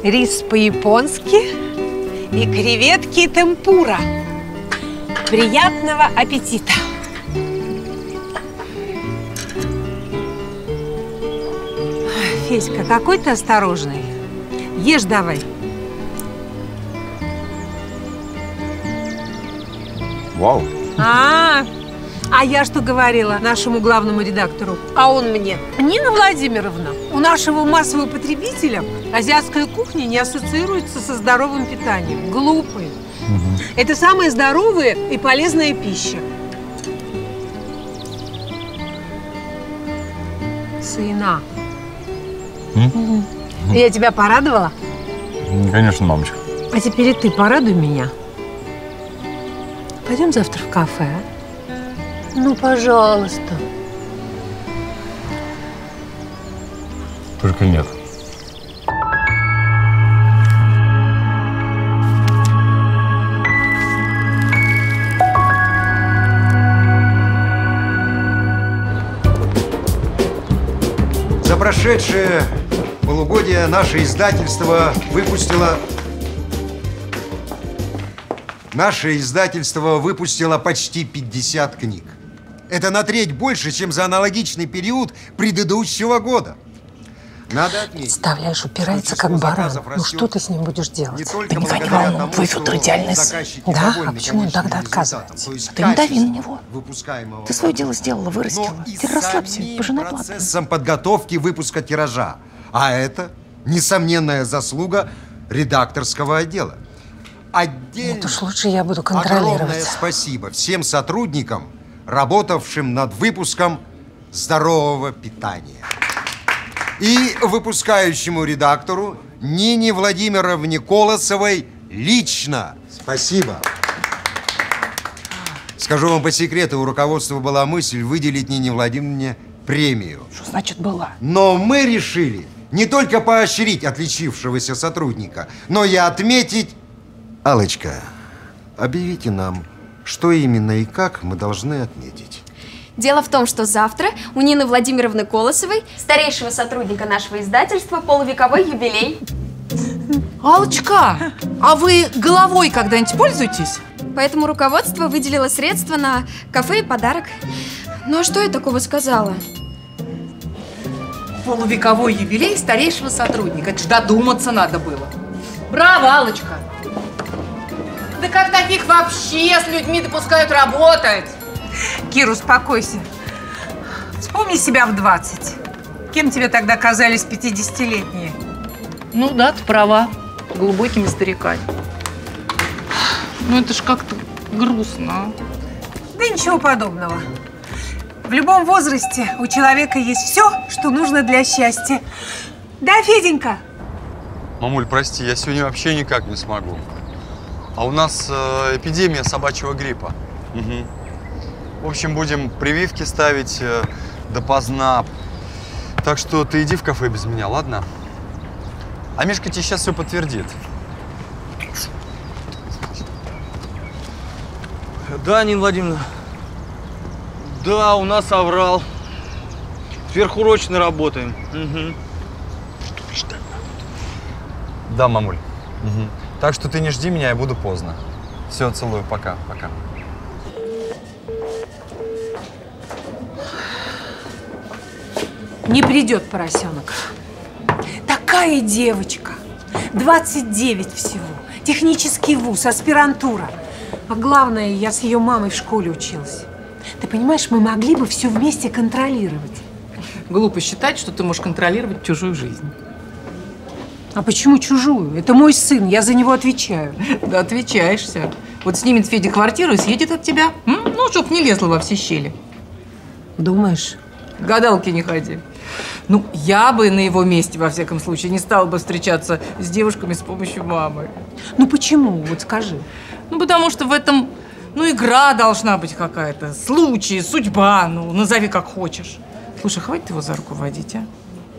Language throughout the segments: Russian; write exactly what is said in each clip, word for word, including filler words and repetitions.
рис по-японски и креветки темпура. Приятного аппетита! Федька, какой ты осторожный. Ешь давай. Вау. А, а я что говорила нашему главному редактору? А он мне: Нина Владимировна, у нашего массового потребителя азиатская кухня не ассоциируется со здоровым питанием. Глупый. Угу. Это самая здоровая и полезная пища. Сына. Угу. Я тебя порадовала? Конечно, мамочка. А теперь и ты порадуй меня. Пойдем завтра в кафе, а? Ну, пожалуйста. Только нет. За прошедшее полугодие наше издательство выпустило... Наше издательство выпустило почти пятьдесят книг. Это на треть больше, чем за аналогичный период предыдущего года. Надо отметить. Представляешь, упирается как баран. Ну что ты с ним будешь делать? Ты никак не волнуй, твой Федор идеальный сын. Да? А почему он тогда отказывается? Ты не дави на него. Ты свое дело сделала, вырастила. Ты расслабься, пожинай плоды. Процессом подготовки выпуска тиража. А это несомненная заслуга редакторского отдела. Отдельно. Вот уж лучше я буду контролировать. Огромное спасибо всем сотрудникам, работавшим над выпуском здорового питания. И выпускающему редактору Нине Владимировне Колосовой лично спасибо. Скажу вам по секрету, у руководства была мысль выделить Нине Владимировне премию. Что значит была? Но мы решили не только поощрить отличившегося сотрудника, но и отметить... Аллочка, объявите нам, что именно и как мы должны отметить. Дело в том, что завтра у Нины Владимировны Колосовой, старейшего сотрудника нашего издательства, полувековой юбилей. Аллочка, а вы головой когда-нибудь пользуетесь? Поэтому руководство выделило средства на кафе и подарок. Ну а что я такого сказала? Полувековой юбилей старейшего сотрудника. Это ж додуматься надо было. Браво, Аллочка! Да как таких вообще с людьми допускают работать? Кира, успокойся. Вспомни себя в двадцать. Кем тебе тогда казались пятидесятилетние? Ну да, ты права. Глубокими стариками. Ну это ж как-то грустно, а? Да ничего подобного. В любом возрасте у человека есть все, что нужно для счастья. Да, Феденька? Мамуль, прости, я сегодня вообще никак не смогу. А у нас э, эпидемия собачьего гриппа. Угу. В общем, будем прививки ставить э, допоздна. Так что ты иди в кафе без меня, ладно? А Мишка тебе сейчас все подтвердит. Да, Нина Владимировна. Да, у нас оврал. Сверхурочно работаем. Угу. Да, мамуль. Угу. Так что ты не жди меня, я буду поздно. Все, целую, пока, пока. Не придет поросенок. Такая девочка. двадцать девять всего. Технический вуз, аспирантура. А главное, я с ее мамой в школе училась. Ты понимаешь, мы могли бы все вместе контролировать. Глупо считать, что ты можешь контролировать чужую жизнь. А почему чужую? Это мой сын, я за него отвечаю. Да отвечаешься. Вот снимет Федя квартиру и съедет от тебя. М? Ну, чтоб не лезла во все щели. Думаешь? Гадалки не ходи. Ну, я бы на его месте, во всяком случае, не стала бы встречаться с девушками с помощью мамы. Ну, почему? Вот скажи. Ну, потому что в этом, ну, игра должна быть какая-то. Случай, судьба, ну, назови как хочешь. Слушай, хватит его за руку водить, а?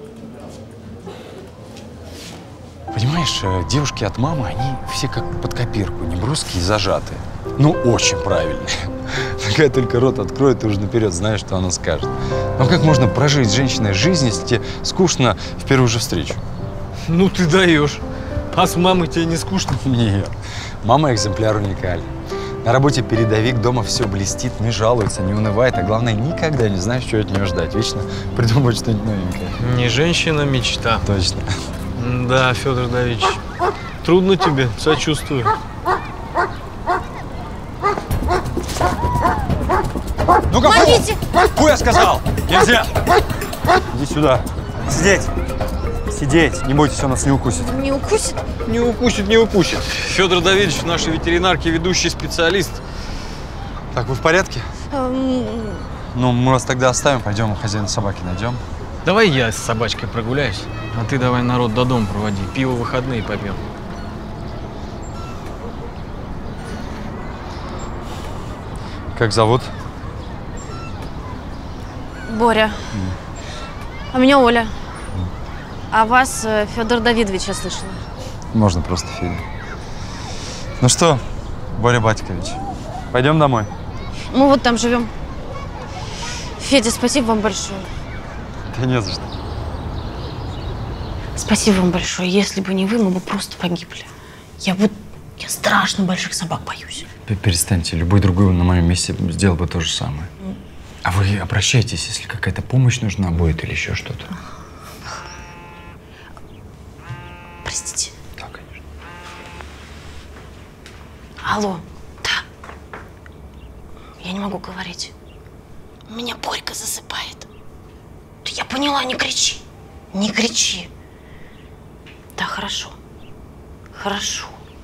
Понимаешь, девушки от мамы, они все как под копирку, небрусские и зажатые. Ну, очень правильные. Такая только рот откроет, ты уже наперед знаешь, что она скажет. Но как можно прожить с женщиной жизнь, если тебе скучно в первую же встречу? Ну ты даешь. А с мамой тебе не скучно? Нет. Мама экземпляр уникальный. На работе передовик, дома все блестит, не жалуется, не унывает, а главное, никогда не знаешь, что от нее ждать. Вечно придумывать что-нибудь новенькое. Не женщина, мечта. Точно. Да, Федор Давидович, трудно тебе, сочувствую. Ну-ка, Помогите! фу, я сказал! Нельзя! Иди сюда. Сидеть. Сидеть. Не бойтесь, он нас не укусит. Не укусит? Не укусит, не укусит. Федор Давидович в нашей ветеринарке ведущий специалист. Так, вы в порядке? Эм, Ну, мы вас тогда оставим, пойдем хозяина собаки найдем. Давай я с собачкой прогуляюсь, а ты давай народ до дома проводи. Пиво в выходные попьем. Как зовут? Боря. А меня Оля. А вас э, Федор Давидович, я слышала. Можно просто Федя. Ну что, Боря Батькович, пойдем домой? Мы вот там живем. Федя, спасибо вам большое. Да не за что. Спасибо вам большое. Если бы не вы, мы бы просто погибли. Я вот, я страшно больших собак боюсь. Перестаньте, любой другой на моем месте сделал бы то же самое. А вы обращайтесь, если какая-то помощь нужна будет или еще что-то. Простите. Да, конечно. Алло, да. Я не могу говорить. Меня Борька засыпает. Да я поняла, не кричи. Не кричи. Да, хорошо. Хорошо.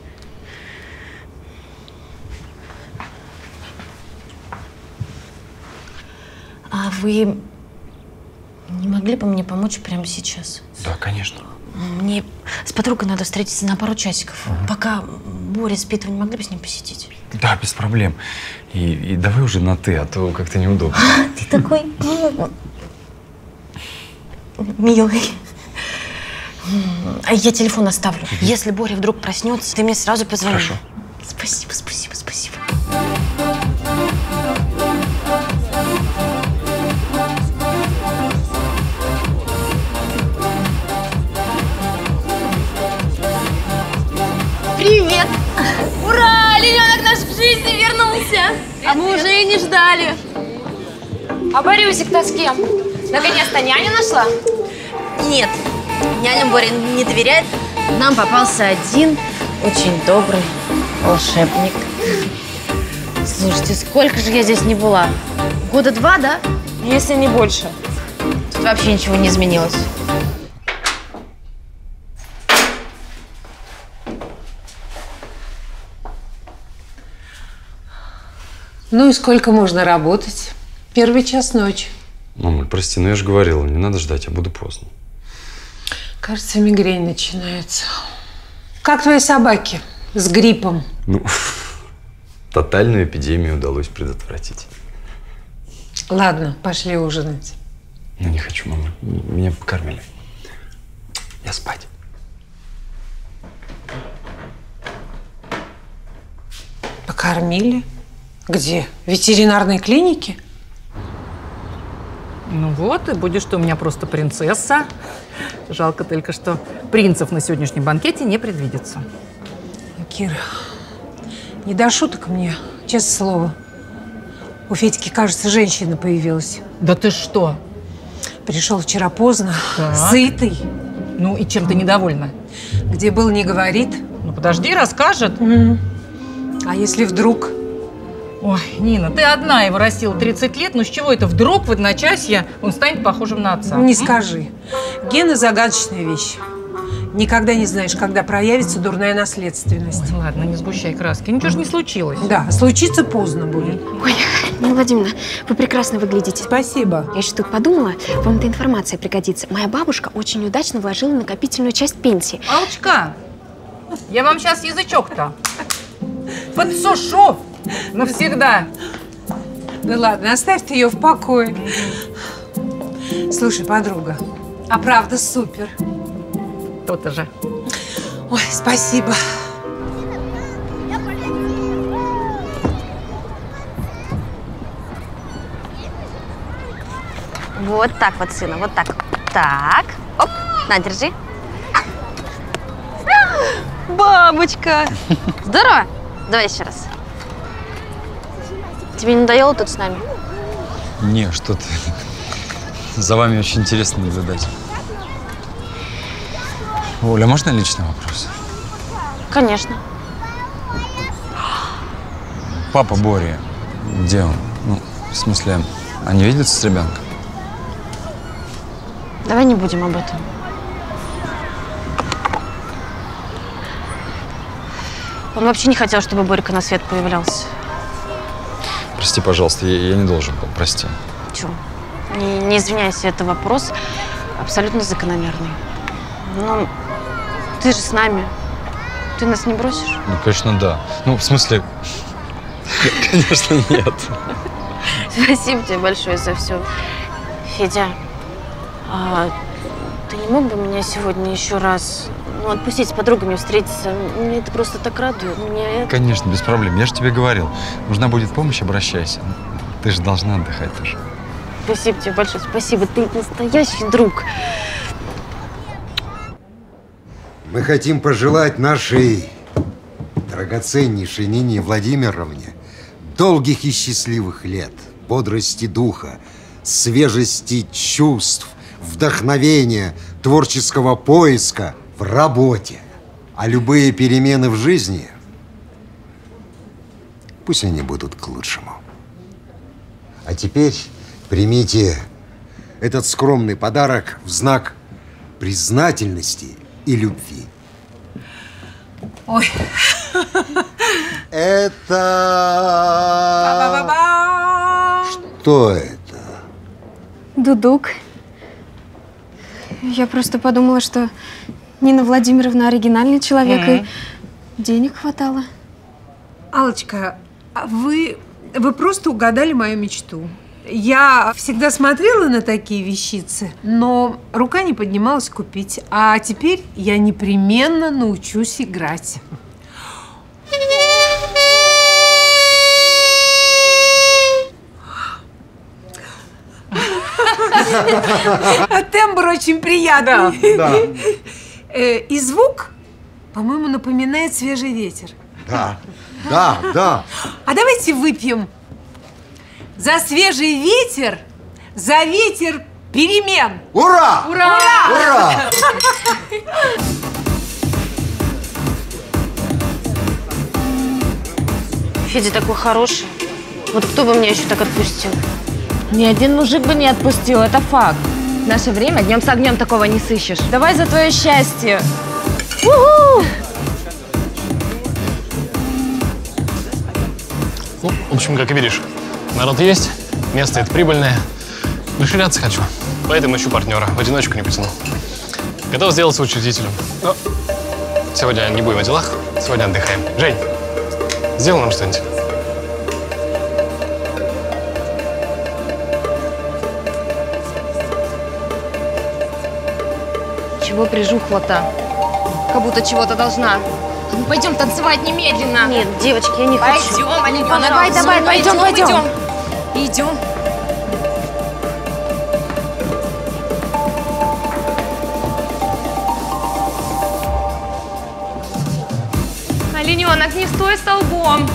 А вы не могли бы мне помочь прямо сейчас? Да, конечно. Мне с подругой надо встретиться на пару часиков. Ага. Пока Боря спит, вы не могли бы с ним посетить? Да, без проблем. И, и давай уже на «ты», а то как-то неудобно. Ты такой милый. А я телефон оставлю. Если Боря вдруг проснется, ты мне сразу позвони. Хорошо. Спасибо, спасибо, спасибо. Привет! Ура! Олененок наш в жизни вернулся! А мы уже и не ждали. А Борюсик-то с кем? Наконец-то няню нашла? Нет, няня Боря не доверяет. Нам попался один очень добрый волшебник. Слушайте, сколько же я здесь не была? Года два, да? Если не больше. Тут вообще ничего не изменилось. Ну и сколько можно работать? Первый час ночи. Мамуль, прости, но я же говорила, не надо ждать, я буду поздно. Кажется, мигрень начинается. Как твои собаки с гриппом? Ну, тотальную эпидемию удалось предотвратить. Ладно, пошли ужинать. Ну, не хочу, мама. Меня покормили. Я спать. Покормили? Где? В ветеринарной клинике? Ну вот, и будешь ты у меня просто принцесса. Жалко только, что принцев на сегодняшнем банкете не предвидится. Кира, не до шуток мне, честное слово. У Федьки, кажется, женщина появилась. Да ты что? Пришел вчера поздно, Так. сытый. Ну и чем ты недовольна? Где был, не говорит. Ну подожди, расскажет. М. А если вдруг? Ой, Нина, ты одна его растила тридцать лет, ну с чего это вдруг в одночасье он станет похожим на отца? Не скажи. Гены – загадочная вещь. Никогда не знаешь, когда проявится дурная наследственность. Ой, ладно, не сгущай краски. Ничего же не случилось. Да, случиться поздно будет. Ой, Нина Владимировна, вы прекрасно выглядите. Спасибо. Я еще тут подумала, вам эта информация пригодится. Моя бабушка очень удачно вложила накопительную часть пенсии. Алочка, я вам сейчас язычок-то подсушу навсегда. Да ладно, оставь ты ее в покое. Слушай, подруга, а правда супер. То-то же. Ой, спасибо. Вот так вот, сына, вот так. Так. Оп, на, держи. бабочка! Здорово! Давай еще раз. Тебе не надоело тут с нами? Не, что ты. За вами очень интересно наблюдать. Оля, можно личный вопрос? Конечно. Папа Бори, где он? Ну, в смысле, они видятся с ребенком? Давай не будем об этом. Он вообще не хотел, чтобы Борька на свет появлялся. Прости, пожалуйста, я, я не должен был, прости. Чего? Не, не извиняйся, это вопрос абсолютно закономерный. Ну, ты же с нами. Ты нас не бросишь? Ну, конечно, да. Ну, в смысле, конечно, нет. Спасибо тебе большое за все. Федя, а ты не мог бы меня сегодня еще раз, ну, отпустить с подругами встретиться? Мне это просто так радует. Мне это... Конечно, без проблем. Я же тебе говорил. Нужна будет помощь, обращайся. Ты же должна отдыхать тоже. Спасибо тебе большое. Спасибо. Ты настоящий друг. Мы хотим пожелать нашей драгоценнейшей Нине Владимировне долгих и счастливых лет, бодрости духа, свежести чувств, вдохновения, творческого поиска в работе. А любые перемены в жизни, пусть они будут к лучшему. А теперь примите этот скромный подарок в знак признательности и любви. Ой. Это... Что это? Дудук. Я просто подумала, что Нина Владимировна оригинальный человек, mm-hmm. и денег хватало. Аллочка, вы, вы просто угадали мою мечту. Я всегда смотрела на такие вещицы, но рука не поднималась купить. А теперь я непременно научусь играть. Тембр очень приятный. Да. И звук, по-моему, напоминает свежий ветер. Да, да, да. А давайте выпьем за свежий ветер, за ветер перемен. Ура! Ура! Ура! Федя такой хороший. Вот кто бы меня еще так отпустил? Ни один мужик бы не отпустил, это факт. В наше время днем с огнем такого не сыщешь. Давай за твое счастье. У-ху! Ну, в общем, как и видишь, народ есть, место это прибыльное. Расширяться хочу, поэтому ищу партнера. В одиночку не потяну. Готов сделаться учредителем. Но сегодня не будем о делах, сегодня отдыхаем. Жень, сделай нам что-нибудь. Чего прижухла-то? Как будто чего-то должна. Ну, пойдем танцевать немедленно. Нет, девочки, я не хочу. Пойдем, Алина, давай, давай, пойдем, пойдем. Идем. Олененок, не стой столбом.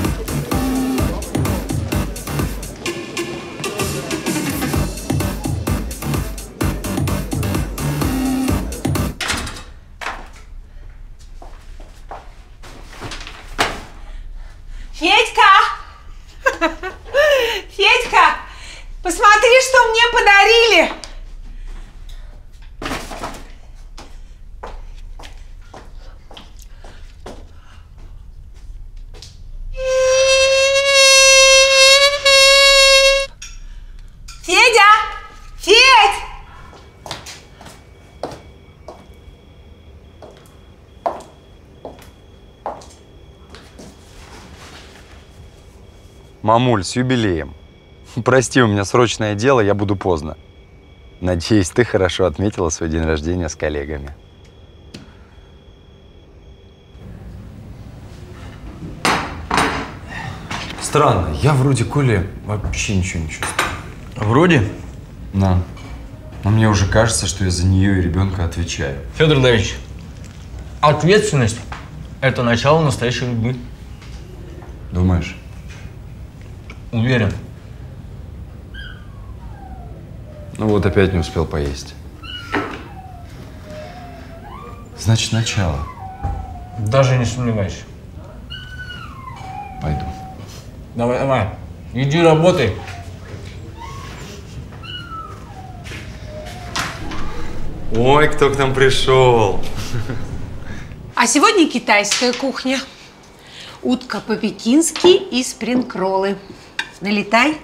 Федька! Федька! Посмотри, что мне подарили! Федя! Федь! Мамуль, с юбилеем. Прости, у меня срочное дело, я буду поздно. Надеюсь, ты хорошо отметила свой день рождения с коллегами. Странно, я вроде Коле вообще ничего не чувствую. Вроде? Да. Но мне уже кажется, что я за нее и ребенка отвечаю. Федор Давидович, ответственность Это начало настоящей любви. Думаешь? Уверен. Ну вот опять не успел поесть. Значит, начало. Даже не сомневайся. Пойду. Давай, давай. Иди работай. Ой, кто к нам пришел. А сегодня китайская кухня. Утка по-пекински и спринг-роллы. Налетай.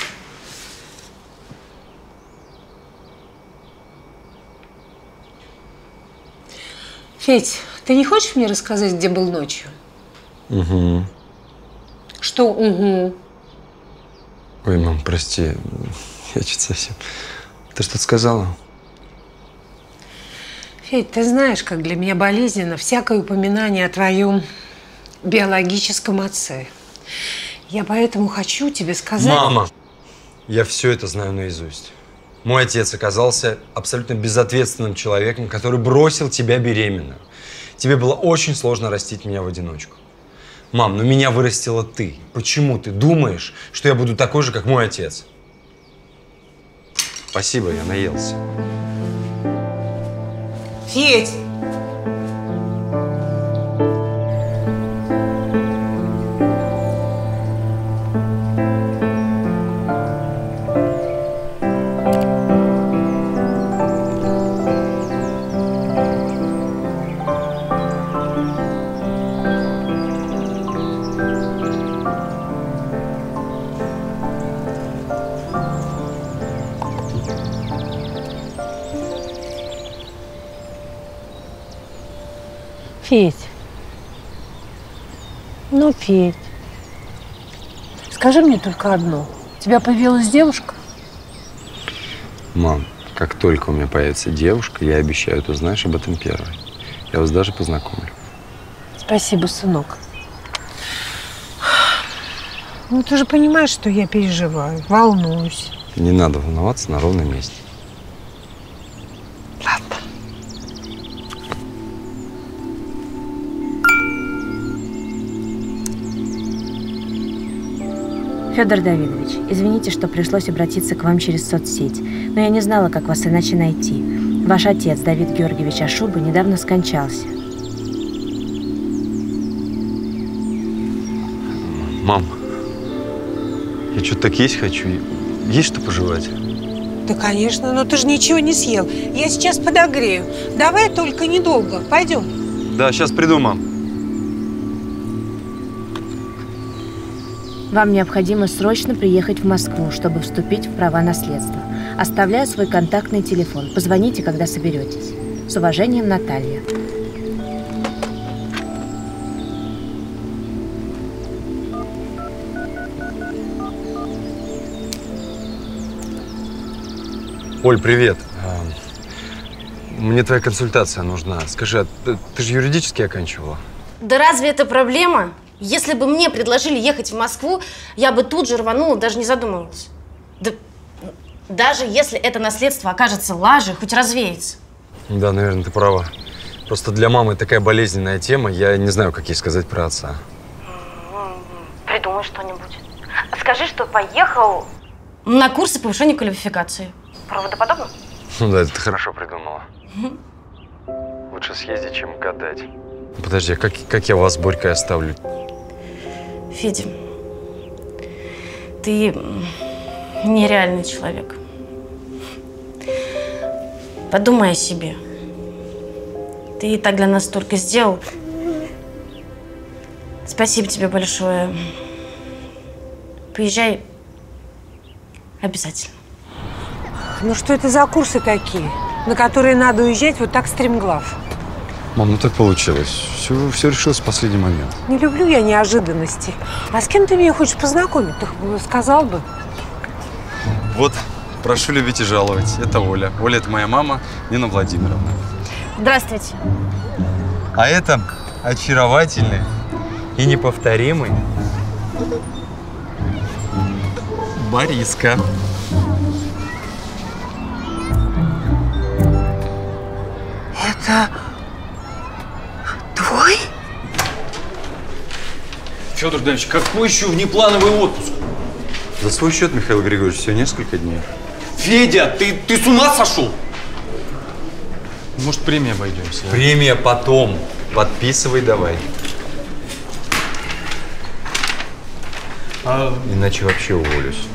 Федь, ты не хочешь мне рассказать, где был ночью? Угу. Что угу? Ой, мам, прости. Я что-то совсем... Ты что-то сказала? Федь, ты знаешь, как для меня болезненно всякое упоминание о твоем биологическом отце. Я поэтому хочу тебе сказать… Мама! Я все это знаю наизусть. Мой отец оказался абсолютно безответственным человеком, который бросил тебя беременную. Тебе было очень сложно растить меня в одиночку. Мам, ну меня вырастила ты. Почему ты думаешь, что я буду такой же, как мой отец? Спасибо, я наелся. Федь! Федь, ну, Федь, скажи мне только одно. У тебя появилась девушка? Мам, как только у меня появится девушка, я обещаю, ты узнаешь об этом первой. Я вас даже познакомлю. Спасибо, сынок. Ну, ты же понимаешь, что я переживаю, волнуюсь. Не надо волноваться на ровном месте. Ладно. Федор Давидович, извините, что пришлось обратиться к вам через соцсеть, но я не знала, как вас иначе найти. Ваш отец, Давид Георгиевич Ашуба, недавно скончался. Мам, я что-то так есть хочу. Есть что пожевать? Да, конечно, но ты же ничего не съел. Я сейчас подогрею. Давай только недолго. Пойдем. Да, сейчас приду, мам. Вам необходимо срочно приехать в Москву, чтобы вступить в права наследства. Оставляю свой контактный телефон. Позвоните, когда соберетесь. С уважением, Наталья. Оль, привет. Мне твоя консультация нужна. Скажи, а ты, ты же юридически оканчивала? Да разве это проблема? Если бы мне предложили ехать в Москву, я бы тут же рванула, даже не задумывалась. Да, даже если это наследство окажется лажей, хоть развеется. Да, наверное, ты права. Просто для мамы такая болезненная тема, я не знаю, как ей сказать про отца. Придумай что-нибудь. Скажи, что поехал на курсы повышения квалификации. Правдоподобно? Ну да, это ты хорошо придумала. Лучше съездить, чем гадать. Подожди, а как, как я вас с Борькой оставлю? Федя, ты нереальный человек. Подумай о себе. Ты и так для нас столько сделал. Спасибо тебе большое. Поезжай обязательно. Ну что это за курсы такие, на которые надо уезжать вот так стремглав? Мам, ну так получилось. Все, все решилось в последний момент. Не люблю я неожиданности. А с кем ты меня хочешь познакомить? Ты сказал бы. Вот, прошу любить и жаловать. Это Оля. Оля – это моя мама, Нина Владимировна. Здравствуйте. А это очаровательный и неповторимый Бориска. Это твой? Федор Данилович, какой еще внеплановый отпуск? За свой счет, Михаил Григорьевич, всего несколько дней. Федя, ты, ты с ума сошел? Может, премия обойдемся? А? Премия потом. Подписывай давай. А... Иначе вообще уволюсь.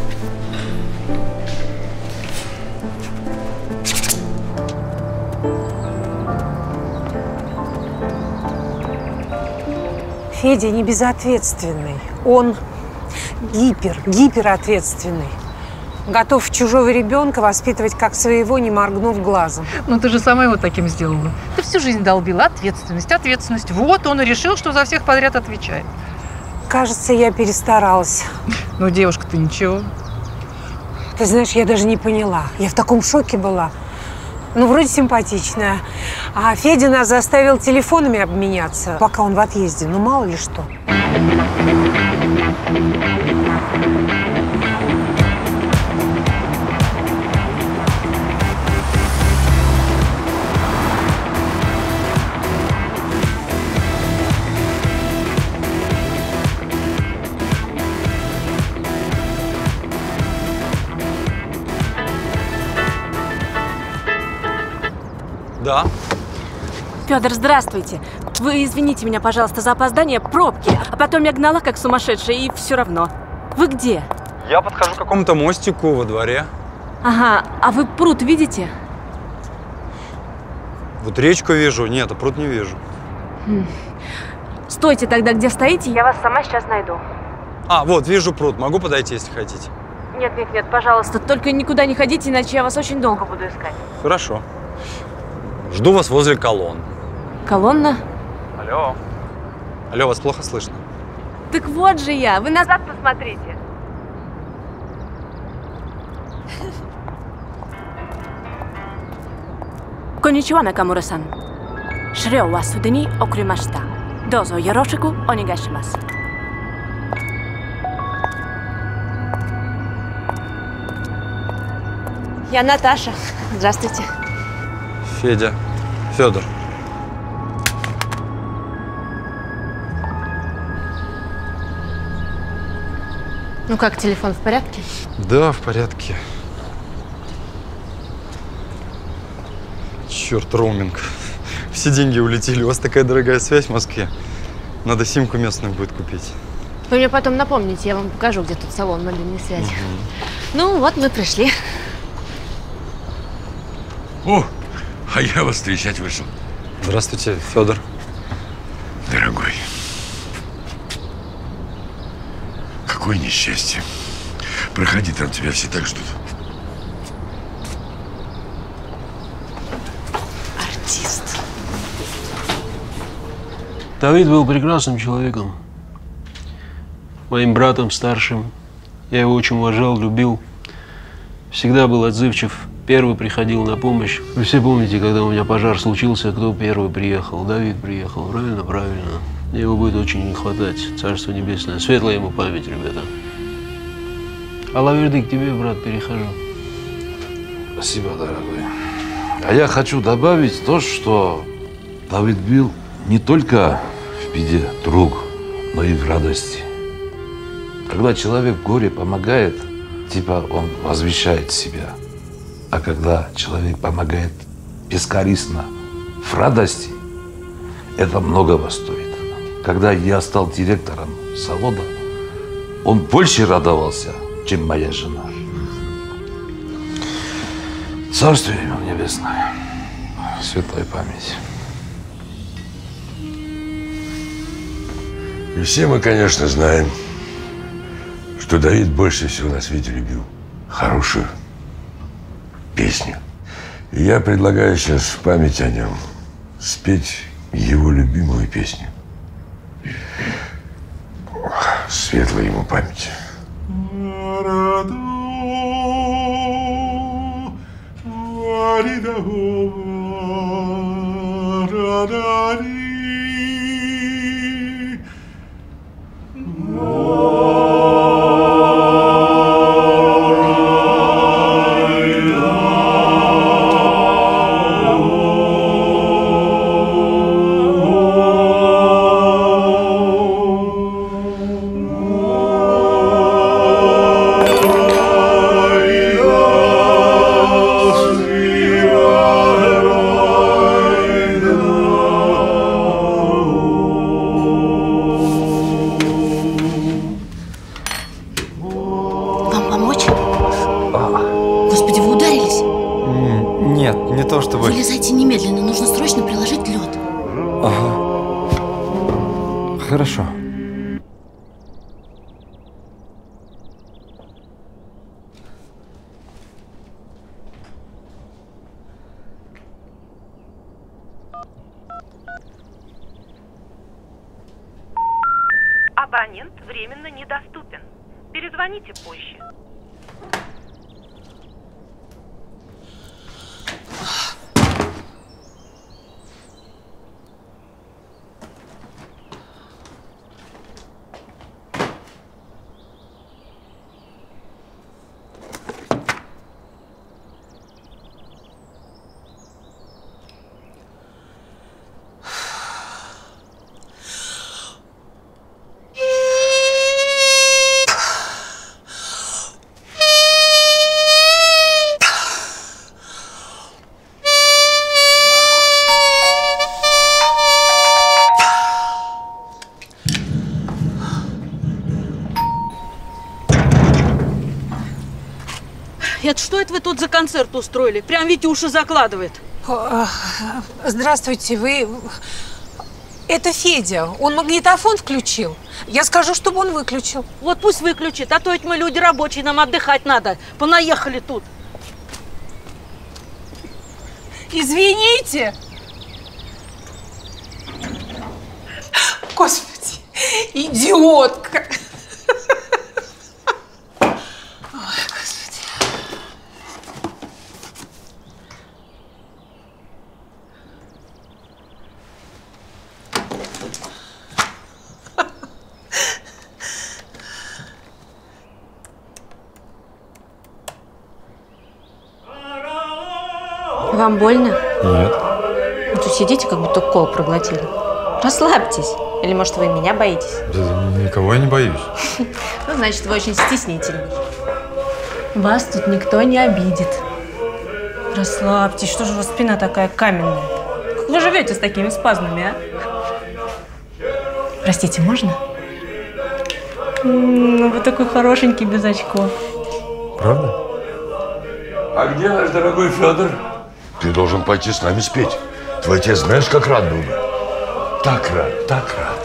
Федя не безответственный. Он гипер, гиперответственный. Готов чужого ребенка воспитывать как своего, не моргнув глазом. Ну, ты же сама его таким сделала. Ты всю жизнь долбила ответственность, ответственность. Вот он и решил, что за всех подряд отвечает. Кажется, я перестаралась. Ну, девушка-то ничего. Ты знаешь, я даже не поняла. Я в таком шоке была. Ну, вроде симпатичная. А Федя нас заставил телефонами обменяться, пока он в отъезде. Ну, мало ли что. Да. Федор, здравствуйте. Вы извините меня, пожалуйста, за опоздание, пробки. А потом я гнала как сумасшедшая, и все равно. Вы где? Я подхожу к какому-то мостику во дворе. Ага, а вы пруд видите? Вот речку вижу. Нет, а пруд не вижу. Хм. Стойте тогда, где стоите, я вас сама сейчас найду. А, вот, вижу пруд. Могу подойти, если хотите? Нет, нет, нет, пожалуйста, только никуда не ходите, иначе я вас очень долго буду искать. Хорошо. Жду вас возле колонн. Колонна? Алло. Алло, вас плохо слышно. Так вот же я, вы назад посмотрите. Konnichiwa, Nakamura-сан. Шрё ва суде ни окуримашита. Дозо ёрошику онегашимасу. Я Наташа. Здравствуйте. Федя. Федор. Ну как, телефон в порядке? Да, в порядке. Черт, роуминг. Все деньги улетели. У вас такая дорогая связь в Москве. Надо симку местную будет купить. Вы мне потом напомните, я вам покажу, где тут салон мобильной связи. Угу. Ну вот, мы пришли. О, а я вас встречать вышел. Здравствуйте, Федор. Дорогой. Какое несчастье. Проходи, там тебя все так ждут. Артист. Давид был прекрасным человеком. Моим братом старшим. Я его очень уважал, любил. Всегда был отзывчив. Первый приходил на помощь. Вы все помните, когда у меня пожар случился, кто первый приехал? Давид приехал. Правильно? Правильно. Мне его будет очень не хватать. Царство небесное. Светлая ему память, ребята. Алла-Верды, к тебе, брат, перехожу. Спасибо, дорогой. А я хочу добавить то, что Давид был не только в беде друг, но и в радости. Когда человек в горе помогает, типа он возвещает себя. А когда человек помогает бескорыстно в радости, это многого стоит. Когда я стал директором завода, он больше радовался, чем моя жена. Царствие ему небесное, светлая память. И все мы, конечно, знаем, что Давид больше всего на свете любил хорошую песню. И я предлагаю сейчас в память о нем спеть его любимую песню. Светлая ему память. чтобы... Вылезайте немедленно, нужно срочно приложить лед. Ага. Хорошо. Абонент временно недоступен. Перезвоните позже. Это что это вы тут за концерт устроили? Прям Витя уши закладывает. Здравствуйте, вы... Это Федя. Он магнитофон включил. Я скажу, чтобы он выключил. Вот пусть выключит, а то ведь мы люди рабочие, нам отдыхать надо. Понаехали тут. Извините. Господи, идиотка. Вам больно? Нет. Вы тут сидите, как будто кол проглотили. Расслабьтесь. Или, может, вы меня боитесь? Да никого я не боюсь. Ну, значит, вы очень стеснительный. Вас тут никто не обидит. Расслабьтесь, что же у вас спина такая каменная? Как вы живете с такими спазмами, а? Простите, можно? Ну, вы такой хорошенький, без очков. Правда? А где наш дорогой Федор? Ты должен пойти с нами спеть. Твой отец знаешь, как рад был бы. Так рад, так рад.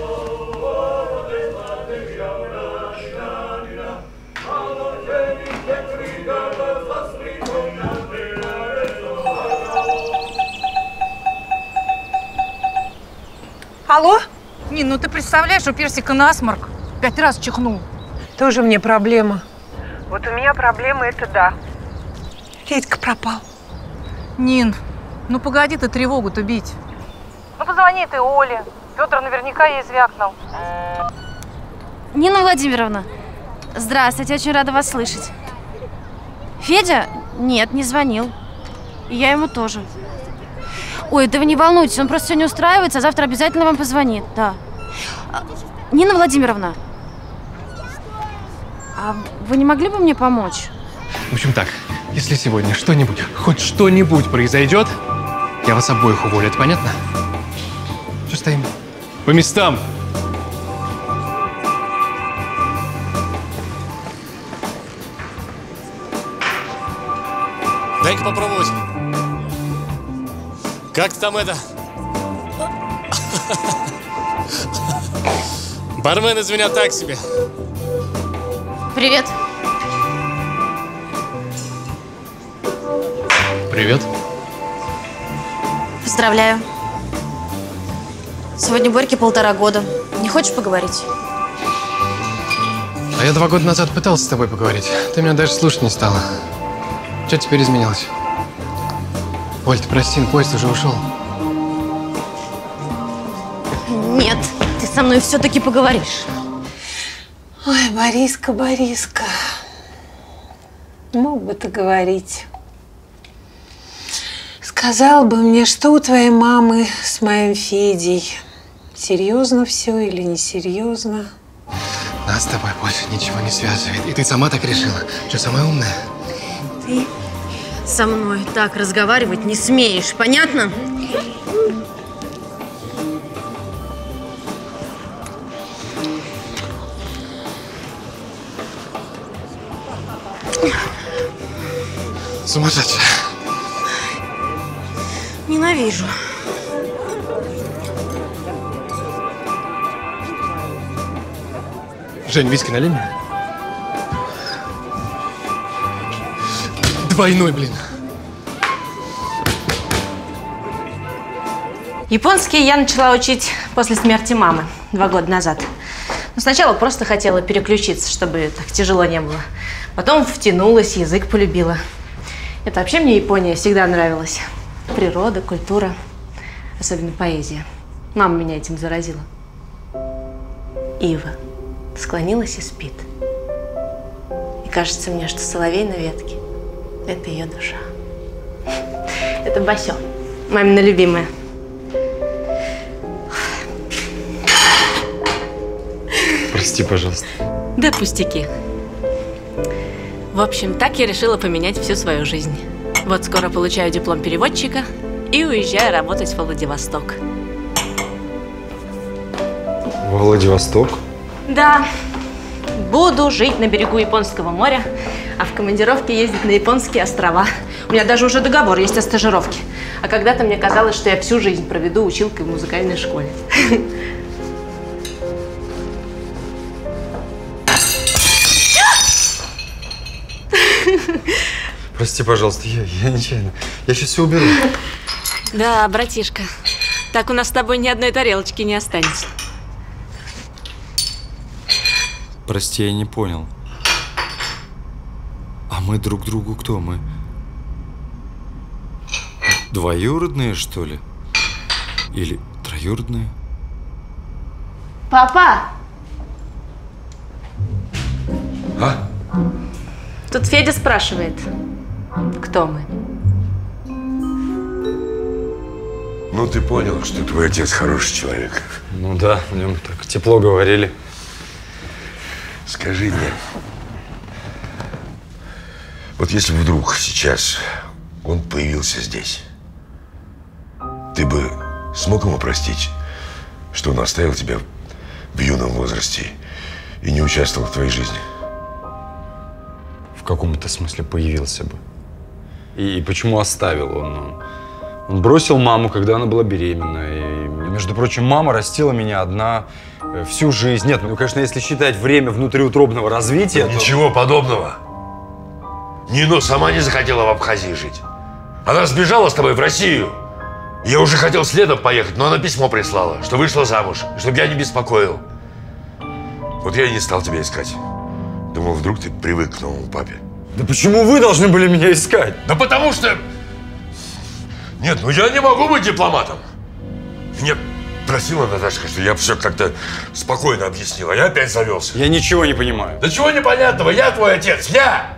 Алло? Нин, ну ты представляешь, у Персика насморк. Пять раз чихнул. Тоже мне проблема. Вот у меня проблема это да. Федька пропал. Нин, ну погоди ты тревогу-то бить. Ну позвони ты Оле. Петр наверняка ей звякнул. Нина Владимировна, здравствуйте, очень рада вас слышать. Федя? Нет, не звонил. И я ему тоже. Ой, да вы не волнуйтесь, он просто сегодня устраивается, а завтра обязательно вам позвонит, да. Нина Владимировна, а вы не могли бы мне помочь? В общем так, если сегодня что-нибудь, хоть что-нибудь произойдет, я вас обоих уволю, это понятно? Что стоим? По местам! Дай-ка попробовать. Как там это? Бармен из меня так себе. Привет. Привет. Поздравляю. Сегодня Борьке полтора года. Не хочешь поговорить? А я два года назад пытался с тобой поговорить. Ты меня даже слушать не стала. Что теперь изменилось? Оль, ты прости, поезд уже ушел. Нет, ты со мной все-таки поговоришь. Ой, Бориска, Бориска. Мог бы ты говорить. Сказал бы мне, что у твоей мамы с моим Федей. Серьезно все или несерьезно? Нас с тобой больше ничего не связывает. И ты сама так решила. Что, самая умная? Ты со мной так разговаривать не смеешь, понятно? Сумасшедшая. Ненавижу. Жень, виски налей мне. Двойной, блин. Японский я начала учить после смерти мамы два года назад. Но сначала просто хотела переключиться, чтобы так тяжело не было. Потом втянулась, язык полюбила. Это вообще мне Япония всегда нравилась. Природа, культура, особенно поэзия. Мама меня этим заразила. Ива склонилась и спит. И кажется мне, что соловей на ветке – это ее душа. Это Басё, мамина любимая. Прости, пожалуйста. Да пустяки. В общем, так я решила поменять всю свою жизнь. Вот скоро получаю диплом переводчика и уезжаю работать во Владивосток. Во Владивосток? Да. Буду жить на берегу Японского моря, а в командировке ездить на японские острова. У меня даже уже договор есть о стажировке. А когда-то мне казалось, что я всю жизнь проведу училкой в музыкальной школе. Прости, пожалуйста, я, я нечаянно. Я сейчас все уберу. Да, братишка, так у нас с тобой ни одной тарелочки не останется. Прости, я не понял. А мы друг другу кто? Мы двоюродные, что ли? Или троюродные? Папа! А? Тут Федя спрашивает, кто мы. Ну, ты понял, что твой отец хороший человек. Ну да, в нем так тепло говорили. Скажи мне, вот если вдруг сейчас он появился здесь, ты бы смог ему простить, что он оставил тебя в юном возрасте и не участвовал в твоей жизни? В каком-то смысле появился бы. И, и почему оставил он? он? Он бросил маму, когда она была беременна. И, между прочим, мама растила меня одна всю жизнь. Нет, ну, конечно, если считать время внутриутробного развития, то... Ничего подобного. Нино сама не захотела в Абхазии жить. Она сбежала с тобой в Россию. Я уже хотел следом поехать, но она письмо прислала, что вышла замуж, чтобы я не беспокоил. Вот я и не стал тебя искать. Думал, вдруг ты привык к новому папе. Да почему вы должны были меня искать? Да потому что... Нет, ну я не могу быть дипломатом. Мне просила Наташка, что я все как-то спокойно объяснил, а я опять завелся. Я ничего не понимаю. Да чего непонятного? Я твой отец, я!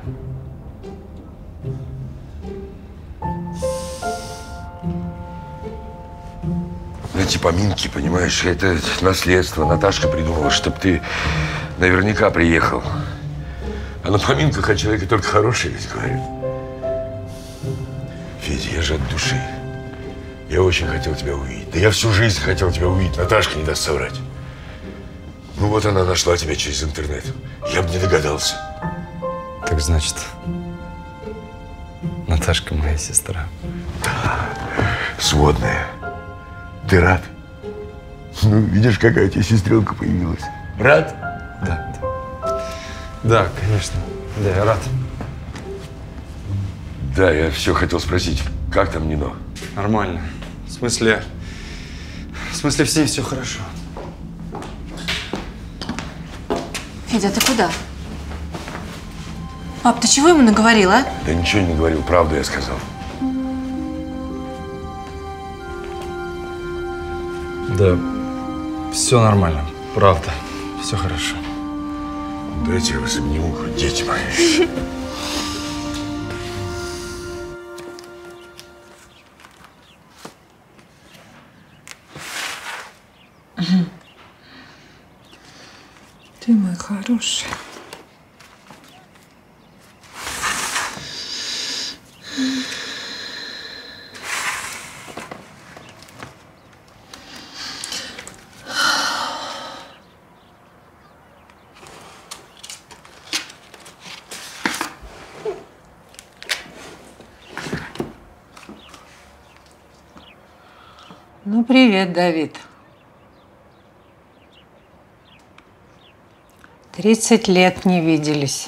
Эти поминки, понимаешь, это наследство. Наташка придумала, чтобы ты наверняка приехал. А на поминках о человеке только хорошее ведь говорят. Федя, я же от души. Я очень хотел тебя увидеть. Да я всю жизнь хотел тебя увидеть. Наташка не даст соврать. Ну вот она нашла тебя через интернет. Я бы не догадался. Так значит, Наташка моя сестра. Да, сводная. Ты рад? Ну, видишь, какая у тебя сестренка появилась. Рад? Да, да. Да, конечно. Да, я рад. Да, я все хотел спросить, как там Нино? Нормально. В смысле, в смысле, с ней все хорошо. Федя, ты куда? Пап, ты чего ему наговорил, а? Да ничего не говорил, правду я сказал. Да, все нормально, правда, все хорошо. Дайте я вас обниму, дети мои. Ты мой хороший. Ну, привет, Давид. Тридцать лет не виделись.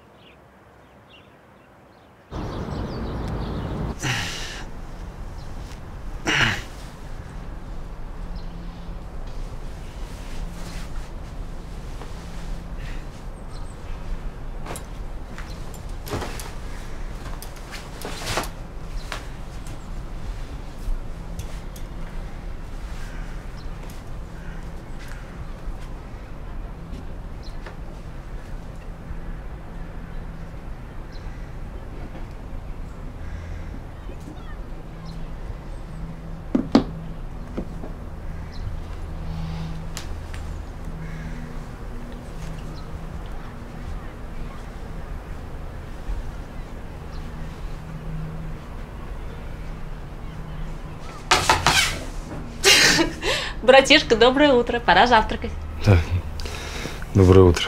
Братишка, доброе утро. Пора завтракать. Да. Доброе утро.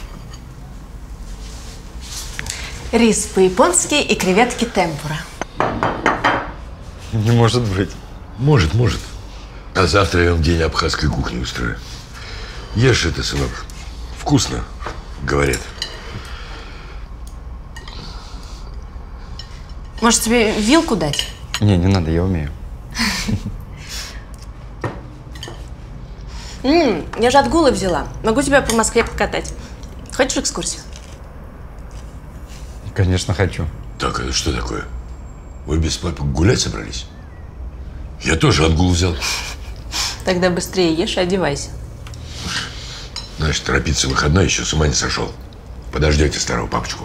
Рис по-японски и креветки темпура. Не может быть. Может, может. А завтра я вам день абхазской кухни устрою. Ешь это, сынок. Вкусно, говорят. Может, тебе вилку дать? Не, не надо, я умею. М-м, я же отгулы взяла. Могу тебя по Москве покатать. Хочешь экскурсию? Конечно, хочу. Так, это что такое? Вы без папы гулять собрались? Я тоже отгул взял. Тогда быстрее ешь и одевайся. Значит, торопиться выходной, еще с ума не сошел. Подождете старого папочку.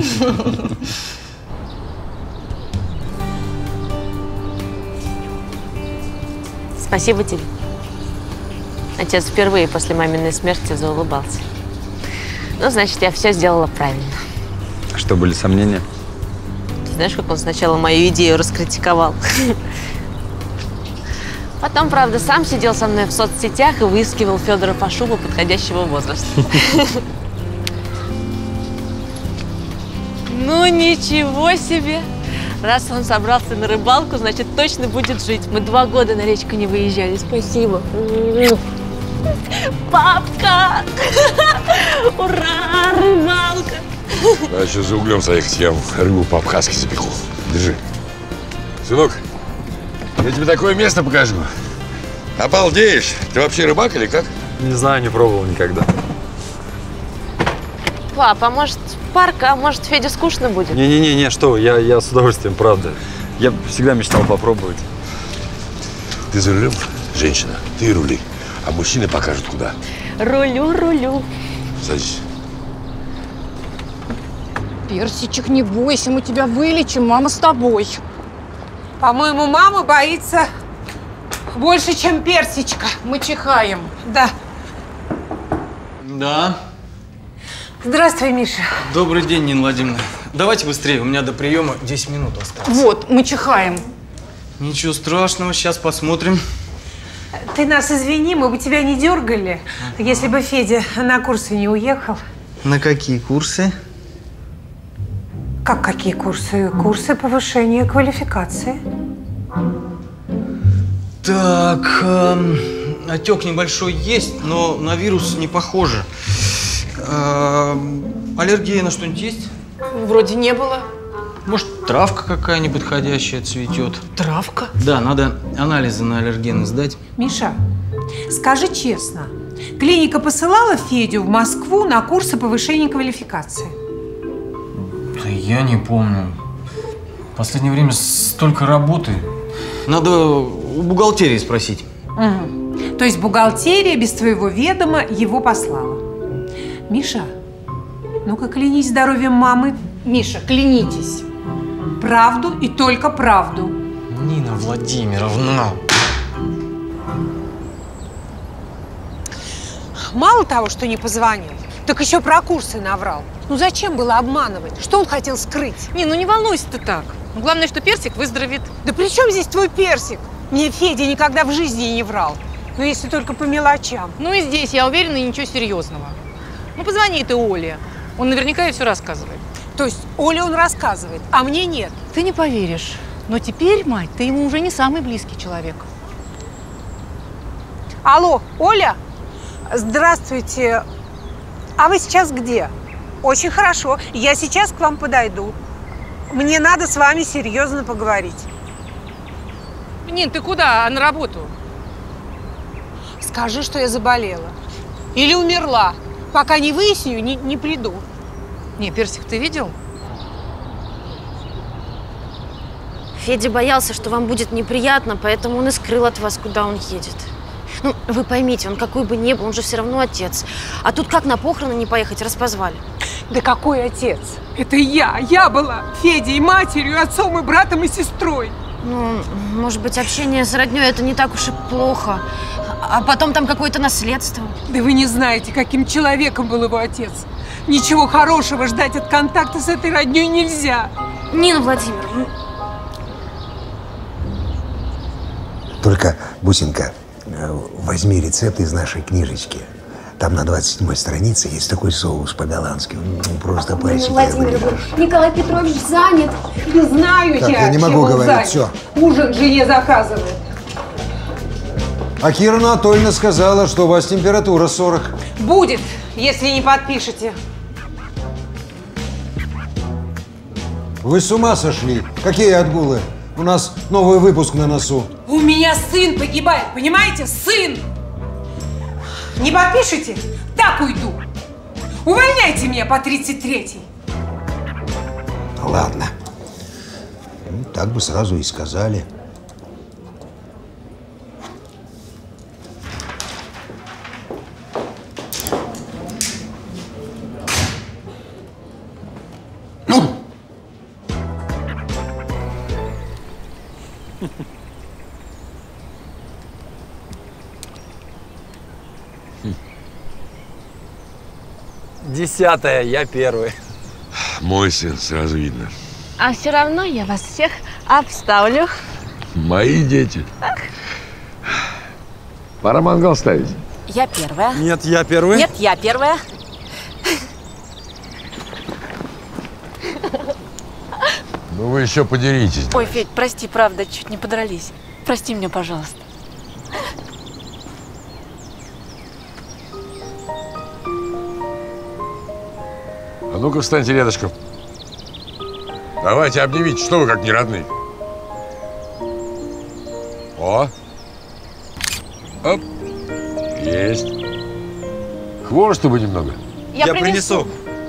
Спасибо тебе. Отец впервые после маминой смерти заулыбался. Ну, значит, я все сделала правильно. А что, были сомнения? Ты знаешь, как он сначала мою идею раскритиковал? Потом, правда, сам сидел со мной в соцсетях и выискивал Федора Пашуба подходящего возраста. Ну, ничего себе! Раз он собрался на рыбалку, значит, точно будет жить. Мы два года на речку не выезжали. Спасибо. Папка! Ура, рыбалка! А еще за углем заехать, я рыбу по-абхазски запеку. Держи. Сынок, я тебе такое место покажу. Обалдеешь! Ты вообще рыбак или как? Не знаю, не пробовал никогда. Пап, а может парк, а может Феде скучно будет? Не-не-не, что, я, я с удовольствием, правда. Я всегда мечтал попробовать. Ты за рулем, женщина, ты рули, а мужчины покажут куда. Рулю, рулю. Садись. Персичек, не бойся, мы тебя вылечим, мама с тобой. По-моему, мама боится больше, чем персичка. Мы чихаем. Да. Да. Здравствуй, Миша. Добрый день, Нина Владимировна. Давайте быстрее, у меня до приема десять минут осталось. Вот, мы чихаем. Ничего страшного, сейчас посмотрим. Ты нас извини, мы бы тебя не дергали, если бы Федя на курсы не уехал. На какие курсы? Как какие курсы? Курсы повышения квалификации. Так, эм, отек небольшой есть, но на вирус не похоже. Эм, аллергия на что-нибудь есть? Вроде не было. Может, травка какая-нибудь подходящая цветет? Травка? Да, надо анализы на аллергены сдать. Миша, скажи честно, клиника посылала Федю в Москву на курсы повышения квалификации? Да я не помню. В последнее время столько работы. Надо у бухгалтерии спросить. Угу. То есть бухгалтерия без твоего ведома его послала. Миша, ну-ка клянись здоровьем мамы. Миша, клянитесь. Правду и только правду. Нина Владимировна. Мало того, что не позвонил, так еще про курсы наврал. Ну зачем было обманывать? Что он хотел скрыть? Не, ну не волнуйся ты так. Главное, что персик выздоровеет. Да при чем здесь твой персик? Мне Федя никогда в жизни не врал. Ну если только по мелочам. Ну и здесь, я уверена, ничего серьезного. Ну позвони ты Оле. Он наверняка ей все рассказывает. То есть Оле он рассказывает, а мне нет? Ты не поверишь. Но теперь, мать, ты ему уже не самый близкий человек. Алло, Оля? Здравствуйте. А вы сейчас где? Очень хорошо. Я сейчас к вам подойду. Мне надо с вами серьезно поговорить. Нин, ты куда? А на работу? Скажи, что я заболела. Или умерла. Пока не выясню, не, не приду. Не, Персик, ты видел? Федя боялся, что вам будет неприятно, поэтому он и скрыл от вас, куда он едет. Ну, вы поймите, он какой бы ни был, он же все равно отец. А тут как на похороны не поехать, раз позвали? Да какой отец? Это я. Я была Федей матерью, отцом и братом и сестрой. Ну, может быть, общение с роднёй – это не так уж и плохо. А потом там какое-то наследство. Да вы не знаете, каким человеком был его отец. Ничего хорошего ждать от контакта с этой роднёй нельзя. Нина Владимировна. Только, Бусинка, возьми рецепт из нашей книжечки. Там на двадцать седьмой странице есть такой соус по-голландски. Просто пальчики Владимир, Николай Петрович занят. Не знаю так, я, я не могу говорить, занят. все. Ужин жене заказывает. А Кира Анатольевна сказала, что у вас температура сорок. Будет, если не подпишете. Вы с ума сошли? Какие отгулы? У нас новый выпуск на носу. У меня сын погибает, понимаете? Сын! Не подпишите? Так уйду. Увольняйте меня по тридцать третьей. Ладно. Ну, так бы сразу и сказали. Десятая, я первый. Мой сын, сразу видно. А все равно я вас всех обставлю. Мои дети. Пора мангал ставить. Я первая. Нет, я первый. Нет, я первая. Ну вы еще подеритесь. Ой, Федь, прости, правда, чуть не подрались. Прости меня, пожалуйста. А ну-ка встаньте рядышком. Давайте обнимите, что вы как не родные. О! Оп! Есть. Хворосту бы немного. Я, Я принесу. принесу.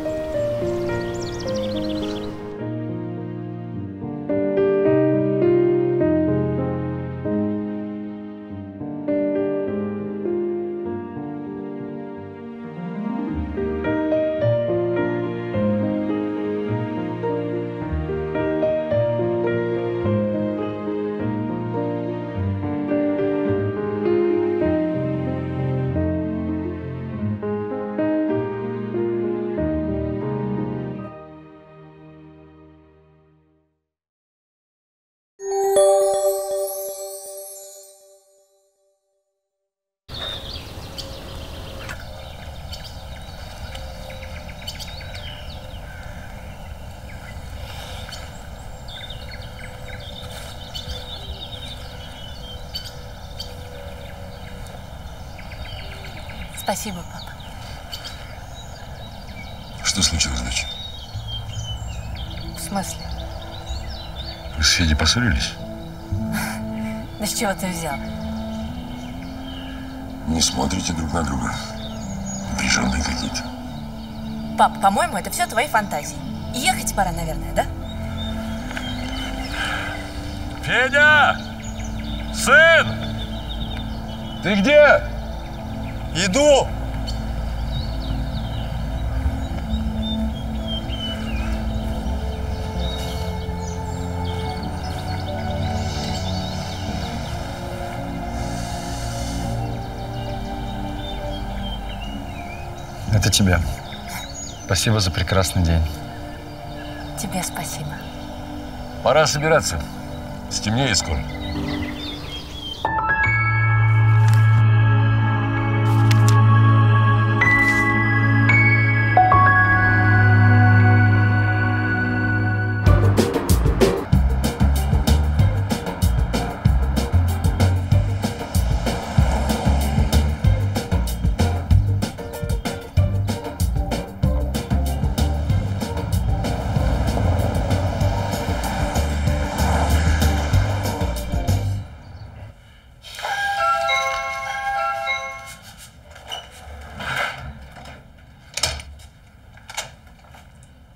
Спасибо, папа. Что случилось, дочь? В смысле? Вы с Федей поссорились? Да с чего ты взял? Не смотрите друг на друга. Напряженные какие-то. Пап, по-моему, это все твои фантазии. Ехать пора, наверное, да? Федя! Сын! Ты где? Иду! Это тебе. Спасибо за прекрасный день. Тебе спасибо. Пора собираться. Стемнеет скоро.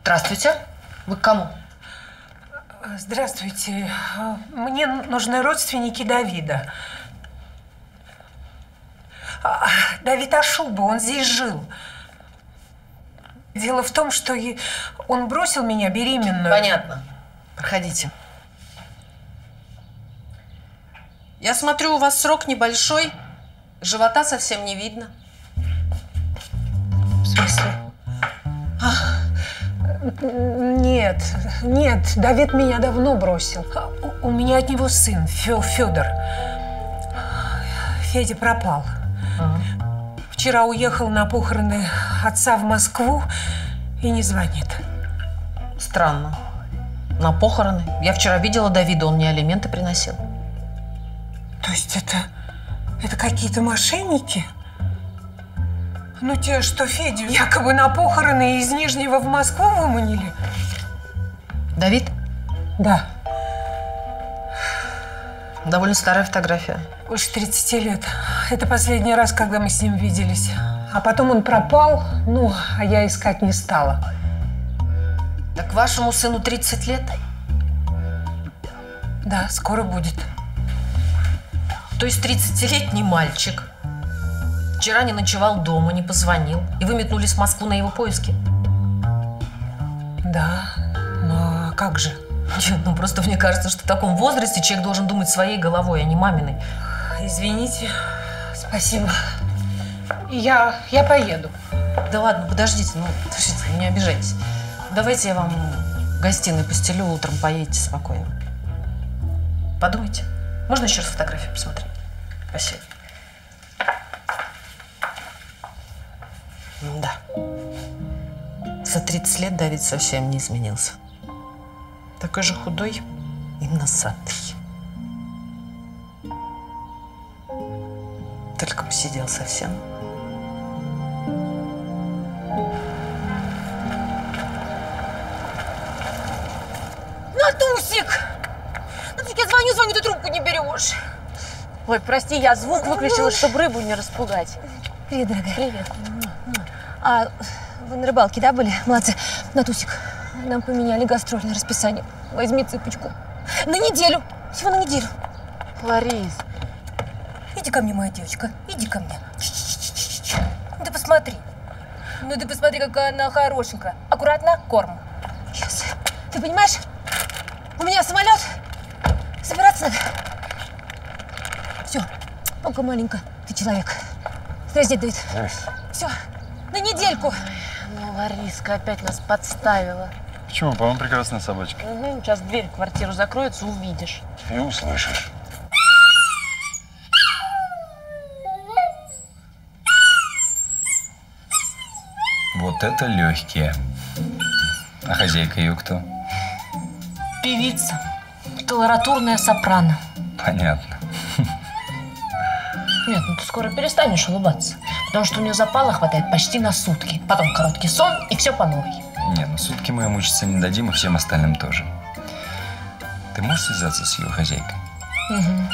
Здравствуйте. Вы к кому? Здравствуйте. Мне нужны родственники Давида. Давид Ашуба, он здесь жил. Дело в том, что он бросил меня беременную. Понятно. Проходите. Я смотрю, у вас срок небольшой. Живота совсем не видно. В смысле? Нет, нет, Давид меня давно бросил. У меня от него сын, Федор. Федя пропал. Ага. Вчера уехал на похороны отца в Москву и не звонит. Странно. На похороны? Я вчера видела Давида, он мне алименты приносил. То есть это, это какие-то мошенники? Ну, те, что Федю якобы на похороны из Нижнего в Москву выманили? Давид? Да. Довольно старая фотография. Больше тридцати лет. Это последний раз, когда мы с ним виделись. А потом он пропал, ну, а я искать не стала. Так вашему сыну тридцать лет? Да, скоро будет. То есть тридцатилетний мальчик вчера не ночевал дома, не позвонил, и вы метнулись в Москву на его поиски? Да, но как же? Нет, ну просто мне кажется, что в таком возрасте человек должен думать своей головой, а не маминой. Извините, спасибо. Я, я поеду. Да ладно, подождите, ну, подождите, не обижайтесь. Давайте я вам в гостиной постелю, утром поедете спокойно. Подумайте. Можно еще раз фотографию посмотреть? Спасибо. Да. За тридцать лет Давид совсем не изменился. Такой же худой и носатый. Только посидел совсем. Натусик! Натусик, я звоню, звоню, ты трубку не берешь. Ой, прости, я звук выключила, чтобы рыбу не распугать. Привет, дорогая. Привет. А вы на рыбалке, да, были? Молодцы. Натусик, нам поменяли гастрольное расписание. Возьми цыпочку. На неделю. Всего на неделю. Ларис. Иди ко мне, моя девочка. Иди ко мне. Ну ты посмотри. Ну ты посмотри, какая она хорошенькая. Аккуратно, корм. Сейчас. Ты понимаешь? У меня самолет. Собираться надо. Все. Пока маленько. Ты человек. Подожди, Давид. Все. На недельку. Ну, Лариска опять нас подставила. Почему? По-моему, прекрасная собачка. Угу, сейчас дверь в квартиру закроется, увидишь. И услышишь. Вот это легкие. А хозяйка ее кто? Певица. Колоратурная сопрано. Понятно. Нет, ну ты скоро перестанешь улыбаться. Потому что у нее запала хватает почти на сутки. Потом короткий сон и все по новой. Не, ну сутки мы мучиться не дадим, и всем остальным тоже. Ты можешь связаться с ее хозяйкой? Угу.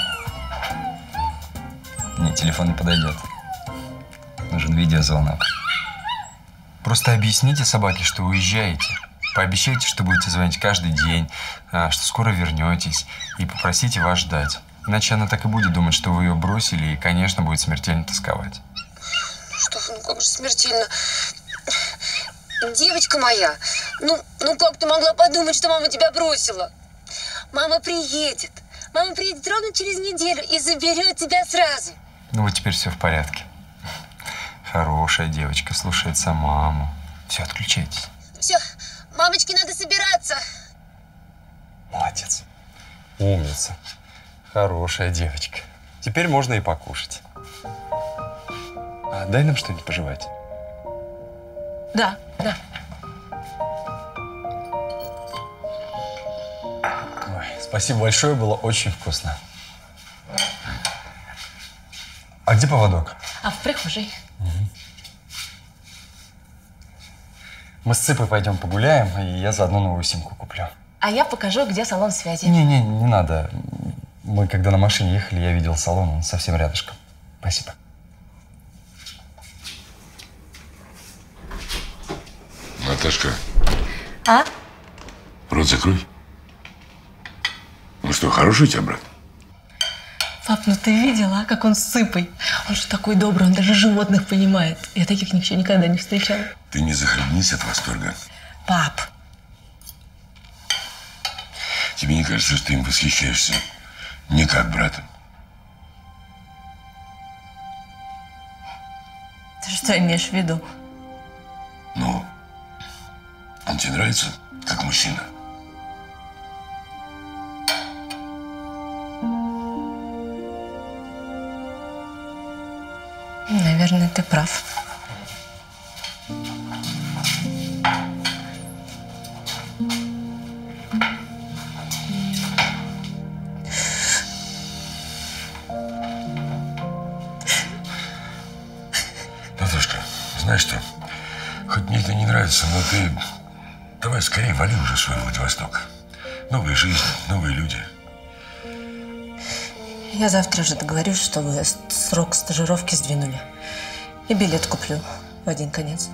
Нет, телефон не подойдет. Нужен видеозвонок. Просто объясните собаке, что уезжаете. Пообещайте, что будете звонить каждый день, что скоро вернетесь, и попросите вас ждать. Иначе она так и будет думать, что вы ее бросили, и, конечно, будет смертельно тосковать. Что вы, ну как же смертельно. Девочка моя, ну, ну как ты могла подумать, что мама тебя бросила? Мама приедет. Мама приедет ровно через неделю и заберет тебя сразу. Ну вот теперь все в порядке. Хорошая девочка, слушается маму. Все, отключайтесь. Все, мамочке надо собираться. Молодец. Умница. Хорошая девочка. Теперь можно и покушать. А дай нам что-нибудь пожевать. Да, да. Ой, спасибо большое, было очень вкусно. А где поводок? А в прихожей. Угу. Мы с Цыпой пойдем погуляем, и я заодно новую симку куплю. А я покажу, где салон связи. Не-не, не надо. Мы когда на машине ехали, я видел салон, он совсем рядышком. Спасибо. Наташка, А? Рот закрой. Ну что, хороший у тебя брат? Пап, ну ты видела, как он с Цыпой? Он же такой добрый, он даже животных понимает. Я таких еще никогда не встречала. Ты не захлебнись от восторга. Пап. Тебе не кажется, что ты им восхищаешься не как братом? Ты что имеешь в виду? Ну, он тебе нравится как мужчина? Наверное, ты прав. Наташка, знаешь что? Хоть мне это не нравится, но ты давай скорее вали уже в свой Владивосток. Новая жизнь, новые люди. Я завтра же договорюсь, чтобы срок стажировки сдвинули. И билет куплю в один конец.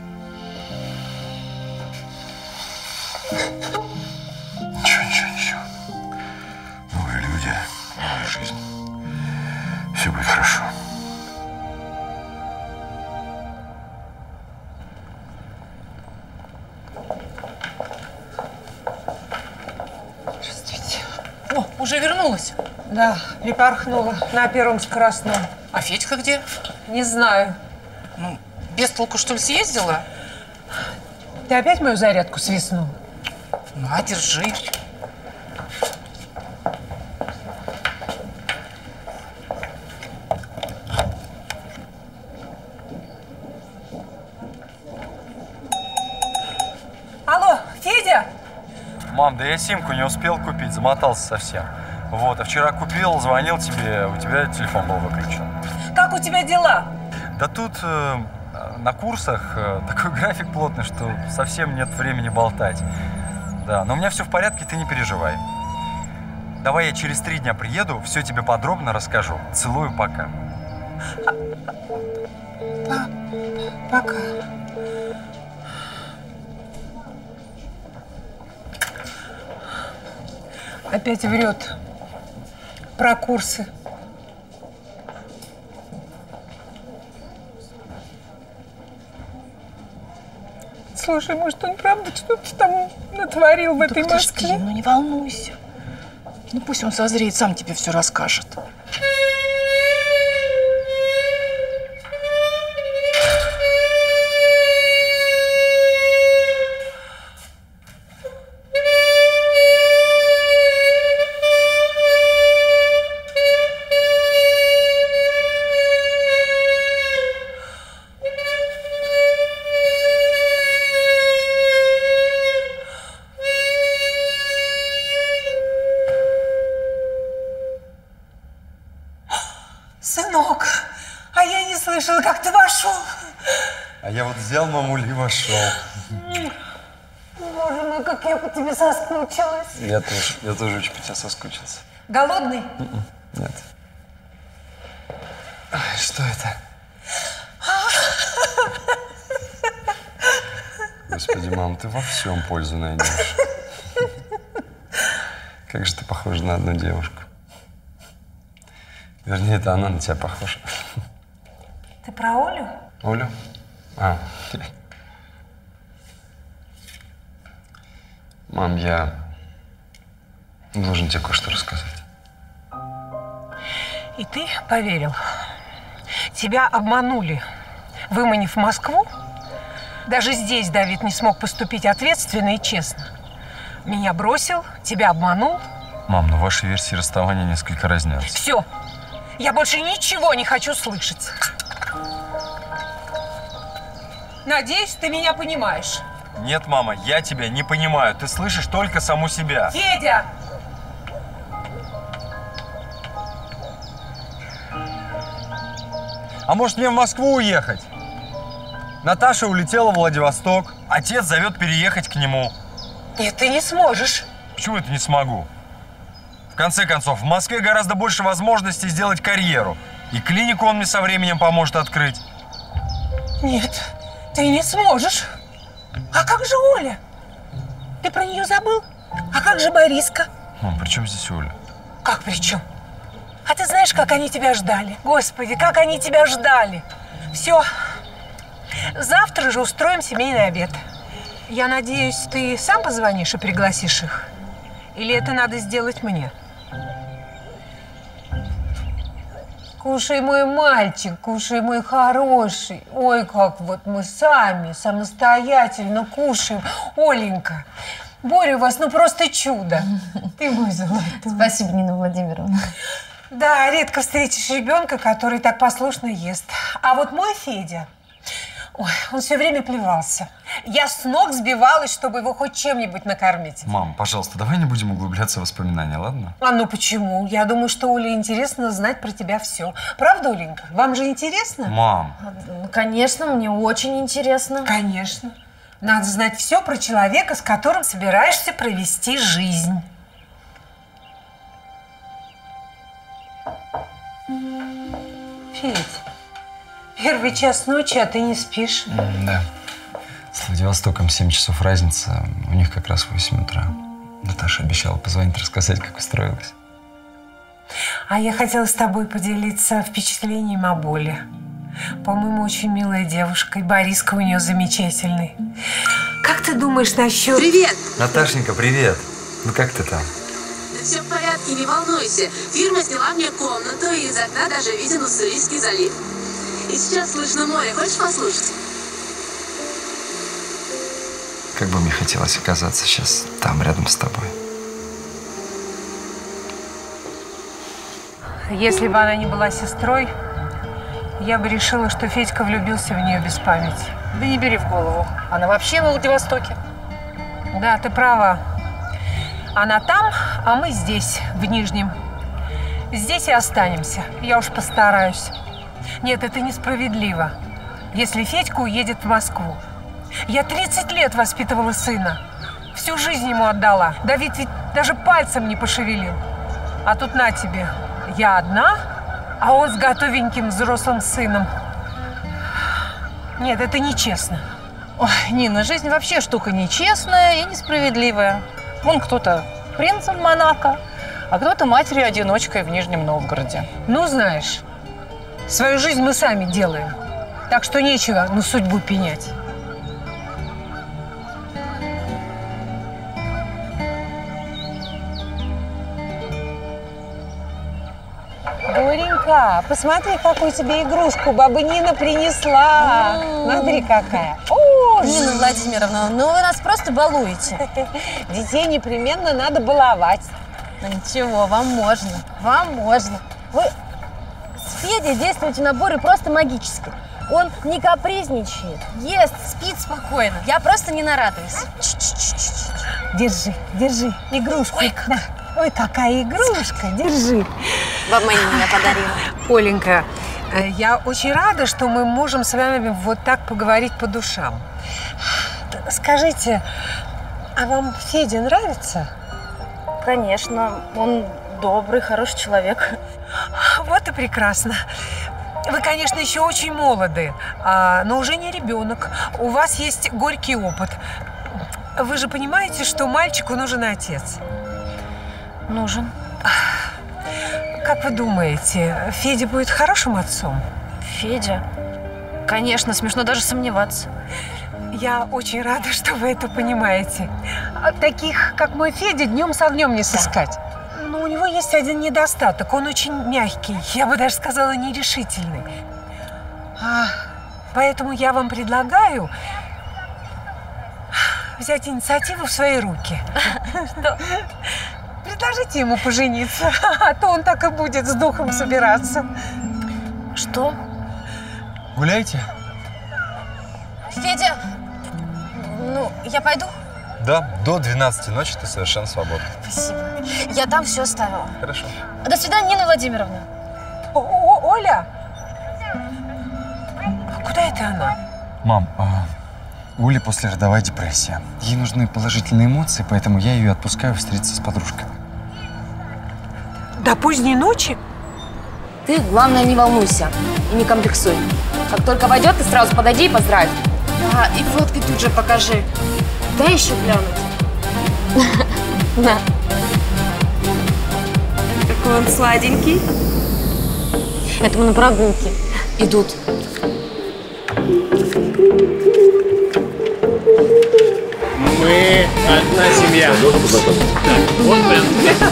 Ничего, ничего, ничего. Новые люди, новая жизнь. Все будет хорошо. Здравствуйте. О, уже вернулась? Да, припорхнула на первом скоростном. А Федька где? Не знаю. Ну, без толку, что ли, съездила? Ты опять мою зарядку свистнул? На, держи. Алло, Федя? Мам, да я симку не успел купить, замотался совсем. Вот, а вчера купил, звонил тебе, у тебя телефон был выключен. Как у тебя дела? Да тут э, на курсах э, такой график плотный, что совсем нет времени болтать. Да, но у меня все в порядке, ты не переживай. Давай я через три дня приеду, все тебе подробно расскажу. Целую, пока. Пока. Опять врет про курсы. Слушай, может, он правда что-то там натворил в этой Москве? Ну не волнуйся. Ну пусть он созреет, сам тебе все расскажет. Сынок, а я не слышала, как ты вошел. А я вот взял мамуль и вошел. Боже мой, как я по тебе соскучилась. Я тоже, я тоже очень по тебе соскучился. Голодный? Нет. Ай, что это? Господи, мам, ты во всем пользу найдешь. Как же ты похожа на одну девушку. Вернее, это она на тебя похожа. Ты про Олю? Олю? А. Мам, я должен тебе кое-что рассказать. И ты поверил. Тебя обманули, выманив в Москву. Даже здесь Давид не смог поступить ответственно и честно. Меня бросил, тебя обманул. Мам, ну ваши версии расставания несколько разнятся. Все. Я больше ничего не хочу слышать. Надеюсь, ты меня понимаешь. Нет, мама, я тебя не понимаю. Ты слышишь только саму себя. Федя! А может мне в Москву уехать? Наташа улетела в Владивосток. Отец зовет переехать к нему. Нет, ты не сможешь. Почему это не смогу? В конце концов, в Москве гораздо больше возможностей сделать карьеру. И клинику он мне со временем поможет открыть. Нет, ты не сможешь. А как же Оля? Ты про нее забыл? А как же Бориска? Мам, при чем здесь Оля? Как при чем? А ты знаешь, как они тебя ждали? Господи, как они тебя ждали. Все. Завтра же устроим семейный обед. Я надеюсь, ты сам позвонишь и пригласишь их? Или это надо сделать мне? Кушай, мой мальчик, кушай, мой хороший. Ой, как вот мы сами, самостоятельно кушаем. Оленька, Боря у вас ну просто чудо. Ты мой золотой. Спасибо, Нина Владимировна. Да, редко встретишь ребенка, который так послушно ест. А вот мой Федя, ой, он все время плевался. Я с ног сбивалась, чтобы его хоть чем-нибудь накормить. Мам, пожалуйста, давай не будем углубляться в воспоминания, ладно? А ну почему? Я думаю, что Оле интересно знать про тебя все. Правда, Оленька? Вам же интересно? Мам. Конечно, мне очень интересно. Конечно. Надо знать все про человека, с которым собираешься провести жизнь. Федь, первый час ночи, а ты не спишь? Mm, да. С Владивостоком семь часов разница, у них как раз восемь утра. Наташа обещала позвонить, рассказать, как устроилась. А я хотела с тобой поделиться впечатлением о Боле. По-моему, очень милая девушка, и Бориска у нее замечательный. Как ты думаешь насчет… Привет! Наташенька, привет! Ну как ты там? Да все в порядке, не волнуйся. Фирма сняла мне комнату, и из окна даже виден Уссурийский залив. И сейчас слышно море. Хочешь послушать? Как бы мне хотелось оказаться сейчас там, рядом с тобой. Если бы она не была сестрой, я бы решила, что Федька влюбился в нее без памяти. Да не бери в голову. Она вообще в Владивостоке. Да, ты права. Она там, а мы здесь, в Нижнем. Здесь и останемся. Я уж постараюсь. Нет, это несправедливо, если Федька уедет в Москву. Я тридцать лет воспитывала сына. Всю жизнь ему отдала. Давид ведь даже пальцем не пошевелил. А тут на тебе. Я одна, а он с готовеньким взрослым сыном. Нет, это нечестно. Ой, Нина, жизнь вообще штука нечестная и несправедливая. Вон кто-то принцем Монако, а кто-то матерью-одиночкой в Нижнем Новгороде. Ну, знаешь, свою жизнь мы сами делаем. Так что нечего на судьбу пенять. Боренька, посмотри, какую тебе игрушку баба Нина принесла. Mm. Смотри, какая. О, Нина Владимировна, ну вы нас просто балуете. Детей непременно надо баловать. Ну ничего, вам можно, вам можно. Вы с Федей действуете на Борю просто магически. Он не капризничает, ест, спит спокойно. Я просто не нарадуюсь. Держи, держи игрушку. Ой, как... да. Ой, какая игрушка, держи. Баба Нина подарила. Оленька, я очень рада, что мы можем с вами вот так поговорить по душам. Скажите, а вам Федя нравится? Конечно, он добрый, хороший человек. Вот и прекрасно. Вы, конечно, еще очень молоды, но уже не ребенок. У вас есть горький опыт. Вы же понимаете, что мальчику нужен отец? Нужен. Как вы думаете, Федя будет хорошим отцом? Федя? Конечно, смешно даже сомневаться. Я очень рада, что вы это понимаете. Таких, как мой Федя, днем с огнем не сыскать. Да. Но у него есть один недостаток. Он очень мягкий, я бы даже сказала, нерешительный. А, поэтому я вам предлагаю взять инициативу в свои руки. Что? Предложите ему пожениться, а то он так и будет с духом собираться. Что? Гуляйте? Федя, ну, я пойду? Да, до двенадцати ночи ты совершенно свободна. Спасибо. Я там все оставила. Хорошо. До свидания, Нина Владимировна. О, О, Оля! Куда это она? Мам, а, у Оли послеродовая депрессия. Ей нужны положительные эмоции, поэтому я ее отпускаю встретиться с подружкой. До поздней ночи? Ты, главное, не волнуйся и не комплексуй. Как только войдет, ты сразу подойди и поздравь. А, и фотки тут же покажи. Дай еще глянуть. На. Какой он сладенький. Это мы на прогулке. Идут. Мы одна семья. Так, вот прям.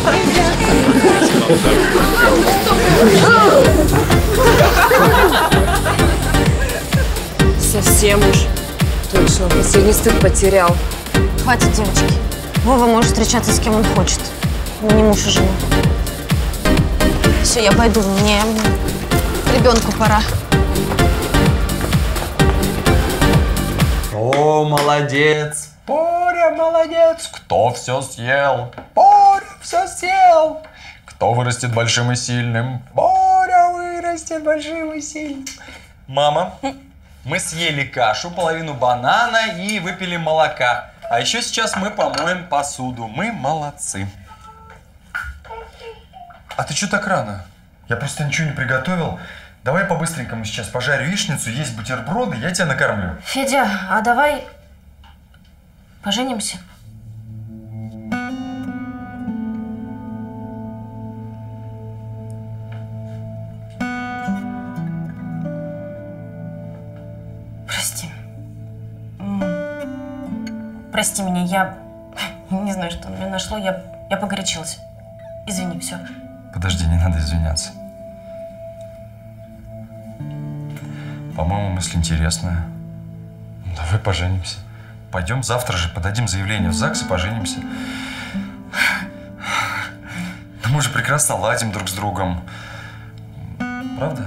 Совсем уж. Точно, последний стыд потерял. Хватит, девочки. Вова может встречаться с кем он хочет. Но не муж и жена. Все, я пойду. Мне ребенку пора. О, молодец! Боря, молодец! Кто все съел? Боря все съел! Кто вырастет большим и сильным? Боря вырастет большим и сильным. Мама, мы съели кашу, половину банана и выпили молока. А еще сейчас мы помоем посуду. Мы молодцы. А ты что так рано? Я просто ничего не приготовил. Давай по-быстренькому сейчас пожарю яичницу, есть бутерброды, я тебя накормлю. Федя, а давай поженимся? Прости. Прости меня, я не знаю, что на меня нашло, я, я погорячилась. Извини, все. Подожди, не надо извиняться. По-моему, мысль интересная. Давай поженимся. Пойдем завтра же подадим заявление в ЗАГС и поженимся. Да мы же прекрасно ладим друг с другом. Правда?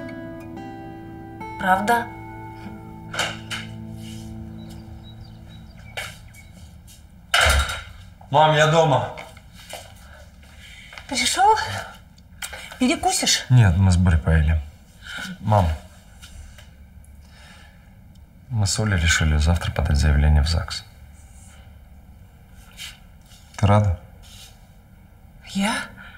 Правда? Мам, я дома. Пришел? Перекусишь? Нет, мы с Борей поели. Мам, мы с Олей решили завтра подать заявление в ЗАГС. Ты рада? Я?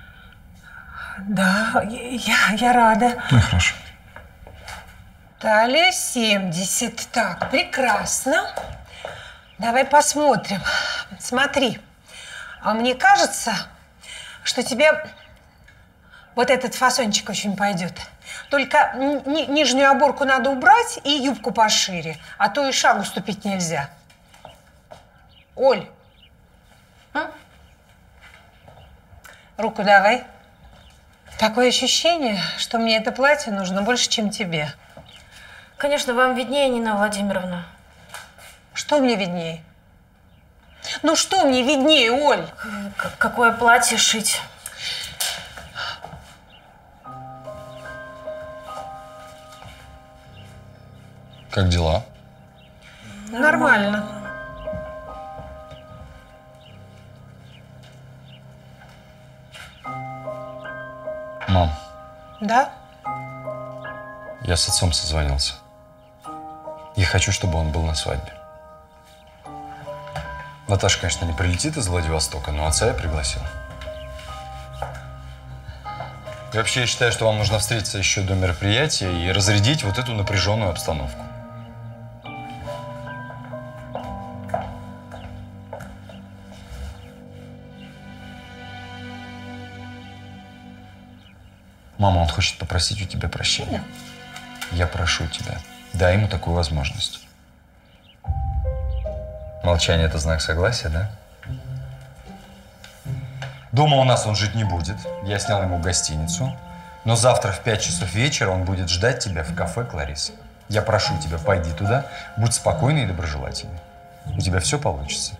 Да, я, я рада. Ну и хорошо. Талия семьдесят. Так, прекрасно. Давай посмотрим. Смотри. А мне кажется, что тебе вот этот фасончик очень пойдет. Только ни нижнюю оборку надо убрать и юбку пошире, а то и шагу ступить нельзя. Оль, а? Руку давай. Такое ощущение, что мне это платье нужно больше, чем тебе. Конечно, вам виднее, Нина Владимировна. Что мне виднее? Ну что мне виднее, Оль? К какое платье шить? Как дела? Нормально. Мам. Да? Я с отцом созвонился. И хочу, чтобы он был на свадьбе. Наташа, конечно, не прилетит из Владивостока, но отца я пригласил. И вообще, я считаю, что вам нужно встретиться еще до мероприятия и разрядить вот эту напряженную обстановку. Мама, он хочет попросить у тебя прощения. Я прошу тебя, дай ему такую возможность. Молчание – это знак согласия, да? Дома у нас он жить не будет. Я снял ему гостиницу. Но завтра в пять часов вечера он будет ждать тебя в кафе «Клариса». Я прошу тебя, пойди туда, будь спокойный и доброжелательный. У тебя все получится.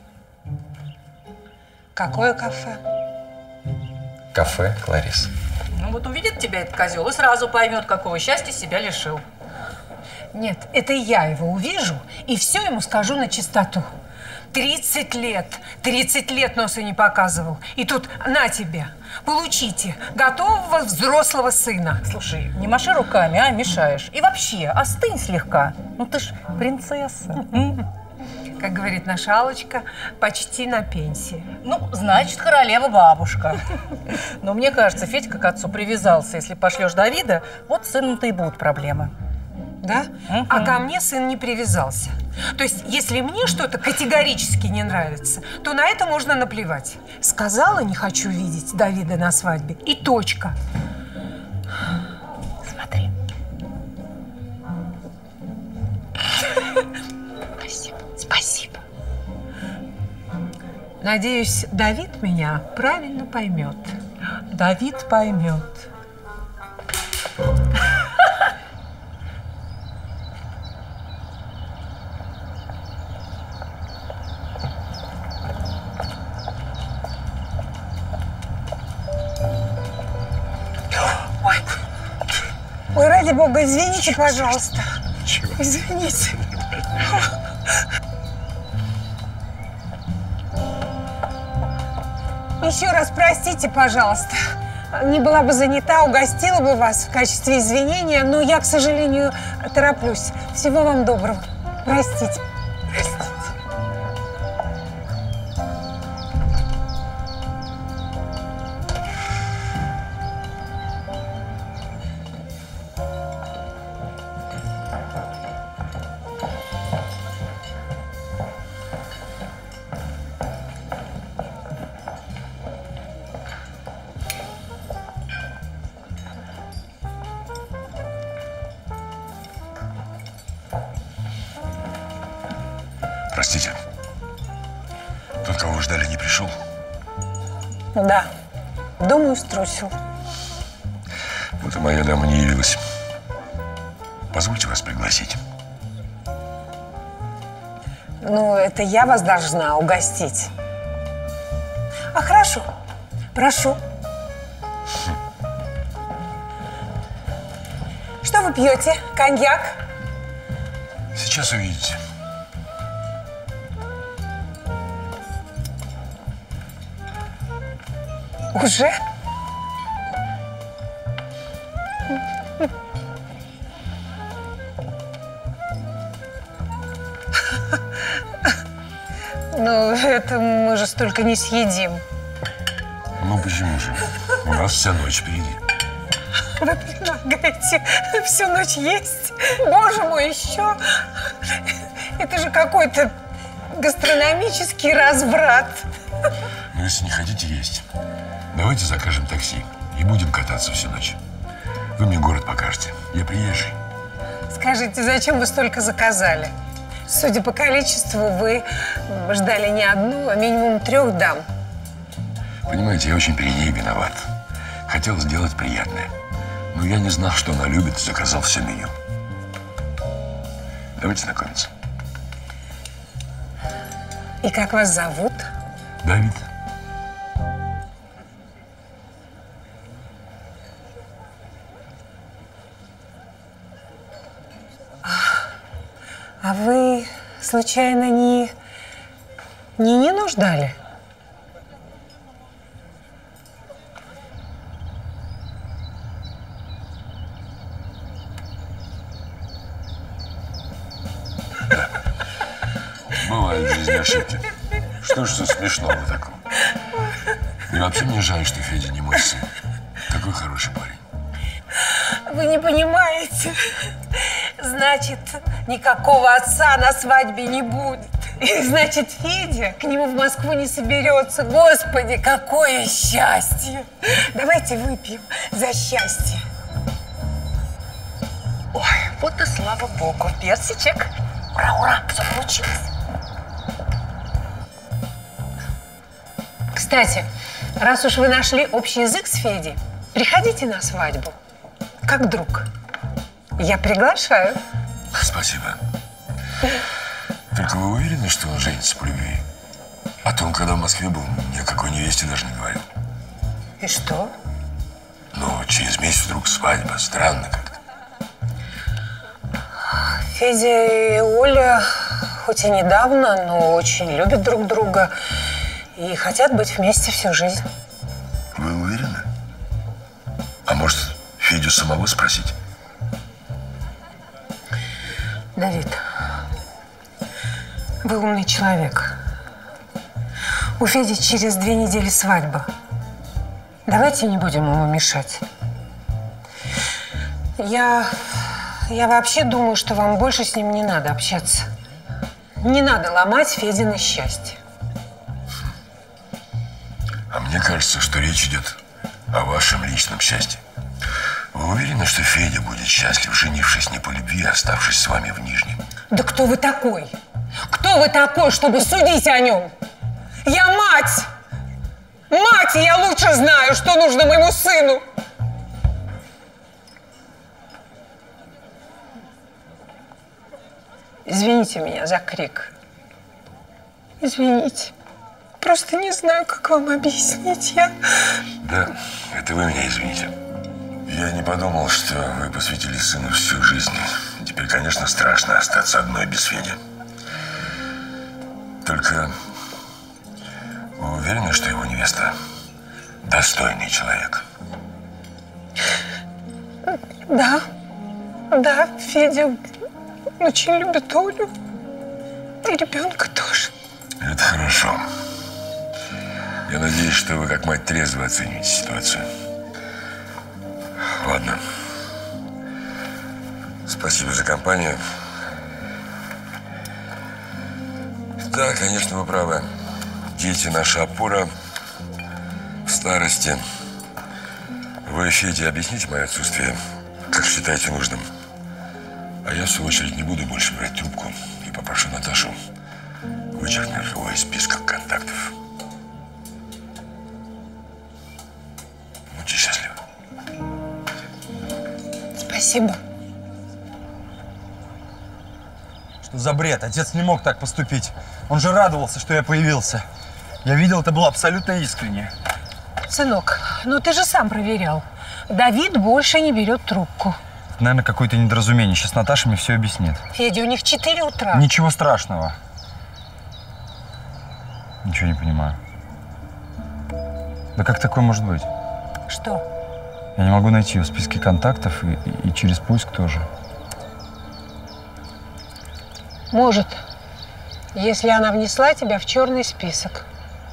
Какое кафе? Кафе «Клариса». Ну вот увидит тебя этот козел и сразу поймет, какого счастья себя лишил. Нет, это я его увижу и все ему скажу на чистоту. тридцать лет, тридцать лет носа не показывал. И тут на тебе, получите готового взрослого сына. Слушай, не маши руками, а мешаешь. И вообще, остынь слегка. Ну ты ж принцесса. Как говорит наша Аллочка, почти на пенсии. Ну, значит, королева-бабушка. Но мне кажется, Федька к отцу привязался. Если пошлешь Давида, вот с сыном-то и будут проблемы. да? Uh-huh. А ко мне сын не привязался. То есть, если мне что-то категорически не нравится, то на это можно наплевать. Сказала, не хочу видеть Давида на свадьбе, и точка. Смотри. Спасибо. Спасибо. Надеюсь, Давид меня правильно поймет. Давид поймет. Ой. Ой, ради бога, извините, пожалуйста. Чего? Извините. Еще раз простите, пожалуйста. Не была бы занята, угостила бы вас в качестве извинения, но я, к сожалению, тороплюсь. Всего вам доброго. Простите. Простите. Простите, тот, кого вы ждали, не пришел? Да, думаю, струсил. Вот и моя дама не явилась. Позвольте вас пригласить. Ну, это я вас должна угостить. А, хорошо. Прошу. Что вы пьете? Коньяк? Сейчас увидите. Уже? Ну, это мы же столько не съедим. Ну, почему же? У нас вся ночь впереди. Вы предлагаете всю ночь есть? Боже мой, еще? Это же какой-то гастрономический разврат. Ну, если не хотите есть, давайте закажем такси и будем кататься всю ночь. Вы мне город покажете. Я приезжий. Скажите, зачем вы столько заказали? Судя по количеству, вы ждали не одну, а минимум трех дам. Понимаете, я очень перед ней виноват. Хотел сделать приятное. Но я не знал, что она любит, и заказал все меню. Давайте знакомиться. И как вас зовут? Давид. А вы, случайно, не, не Нину ждали? Бывают в жизни ошибки. Что ж тут смешного такого? И вообще мне жаль, что Федя не мой сын. Такой хороший парень. Вы не понимаете. Значит, никакого отца на свадьбе не будет. И значит, Федя к нему в Москву не соберется. Господи, какое счастье! Давайте выпьем за счастье. Ой, вот и слава богу. Персичек. Ура, ура, все получилось. Кстати, раз уж вы нашли общий язык с Федей, приходите на свадьбу. Как друг. Я приглашаю. Спасибо. Только вы уверены, что он женится по любви? А то он, когда в Москве был, ни о какой невесте даже не говорил. И что? Ну, через месяц вдруг свадьба. Странно как-то. Федя и Оля, хоть и недавно, но очень любят друг друга и хотят быть вместе всю жизнь. Вы уверены? А может, Федю самого спросить? Давид, вы умный человек. У Феди через две недели свадьба. Давайте не будем ему мешать. Я, Я вообще думаю, что вам больше с ним не надо общаться. Не надо ломать Федино счастье. А мне кажется, что речь идет о вашем личном счастье. Вы уверены, что Федя будет счастлив, женившись не по любви, а оставшись с вами в Нижнем? Да кто вы такой? Кто вы такой, чтобы судить о нем? Я мать! Мать, и я лучше знаю, что нужно моему сыну. Извините меня за крик. Извините. Просто не знаю, как вам объяснить. Я... Да, это вы меня извините. Я не подумал, что вы посвятили сыну всю жизнь. Теперь, конечно, страшно остаться одной без Феди. Только вы уверены, что его невеста достойный человек? Да, да, Федя очень любит Олю. И ребенка тоже. Это хорошо. Я надеюсь, что вы как мать трезво оцениваете ситуацию. Ладно. Спасибо за компанию. Да, конечно, вы правы. Дети – наша опора в старости. Вы, Федя, объясните мое отсутствие, как считаете нужным. А я, в свою очередь, не буду больше брать трубку и попрошу Наташу вычеркнуть его из списка контактов. Будьте счастливы. Спасибо. Что за бред? Отец не мог так поступить. Он же радовался, что я появился. Я видел, это было абсолютно искренне. Сынок, ну ты же сам проверял. Давид больше не берет трубку. Наверное, какое-то недоразумение. Сейчас Наташа мне все объяснит. Федя, у них четыре утра. Ничего страшного. Ничего не понимаю. Да как такое может быть? Что? Я не могу найти ее в списке контактов и, и, и через поиск тоже. Может, если она внесла тебя в черный список.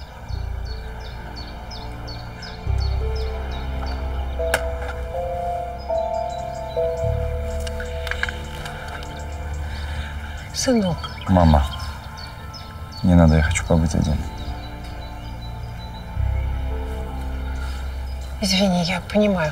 Сынок. Мама, не надо, я хочу побыть один. Извини, я понимаю.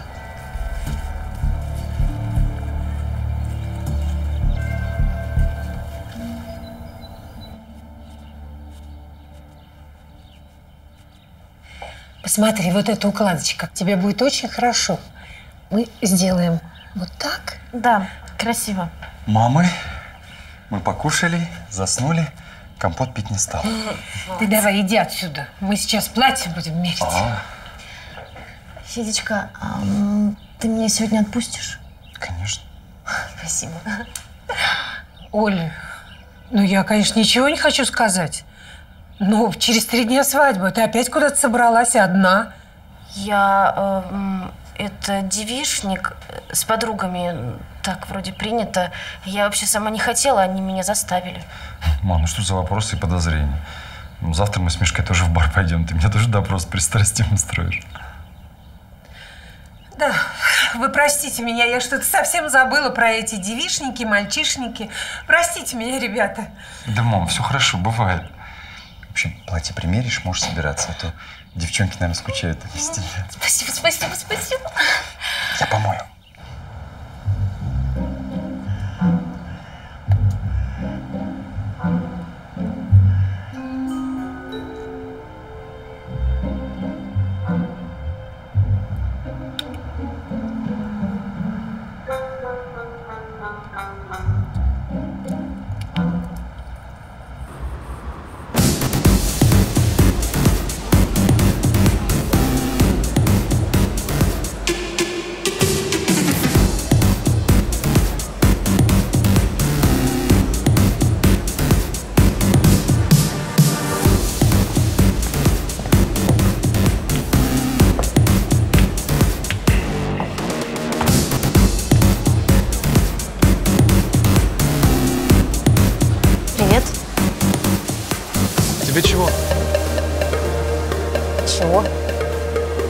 Посмотри, вот эта укладочка. Тебе будет очень хорошо. Мы сделаем вот так. Да, красиво. Мамы, мы покушали, заснули, компот пить не стал. Ты давай иди отсюда. Мы сейчас платье будем мерить. А, Федечка, а, м, ты меня сегодня отпустишь? конечно. Спасибо. Оля, ну я, конечно, ничего не хочу сказать. Но через три дня свадьбы. Ты опять куда-то собралась одна. Я… э, м, это девичник с подругами. Так вроде принято. Я вообще сама не хотела, они меня заставили. Мам, ну что за вопросы и подозрения? Ну, завтра мы с Мишкой тоже в бар пойдем. Ты мне тоже допрос пристрастием устроишь. Да, вы простите меня, я что-то совсем забыла про эти девичники, мальчишники. Простите меня, ребята. Да, мам, все хорошо, бывает. В общем, платье примеришь, можешь собираться, а то девчонки, наверное, скучают без тебя. Спасибо, спасибо, спасибо. Я помою. Тебе чего? Чего?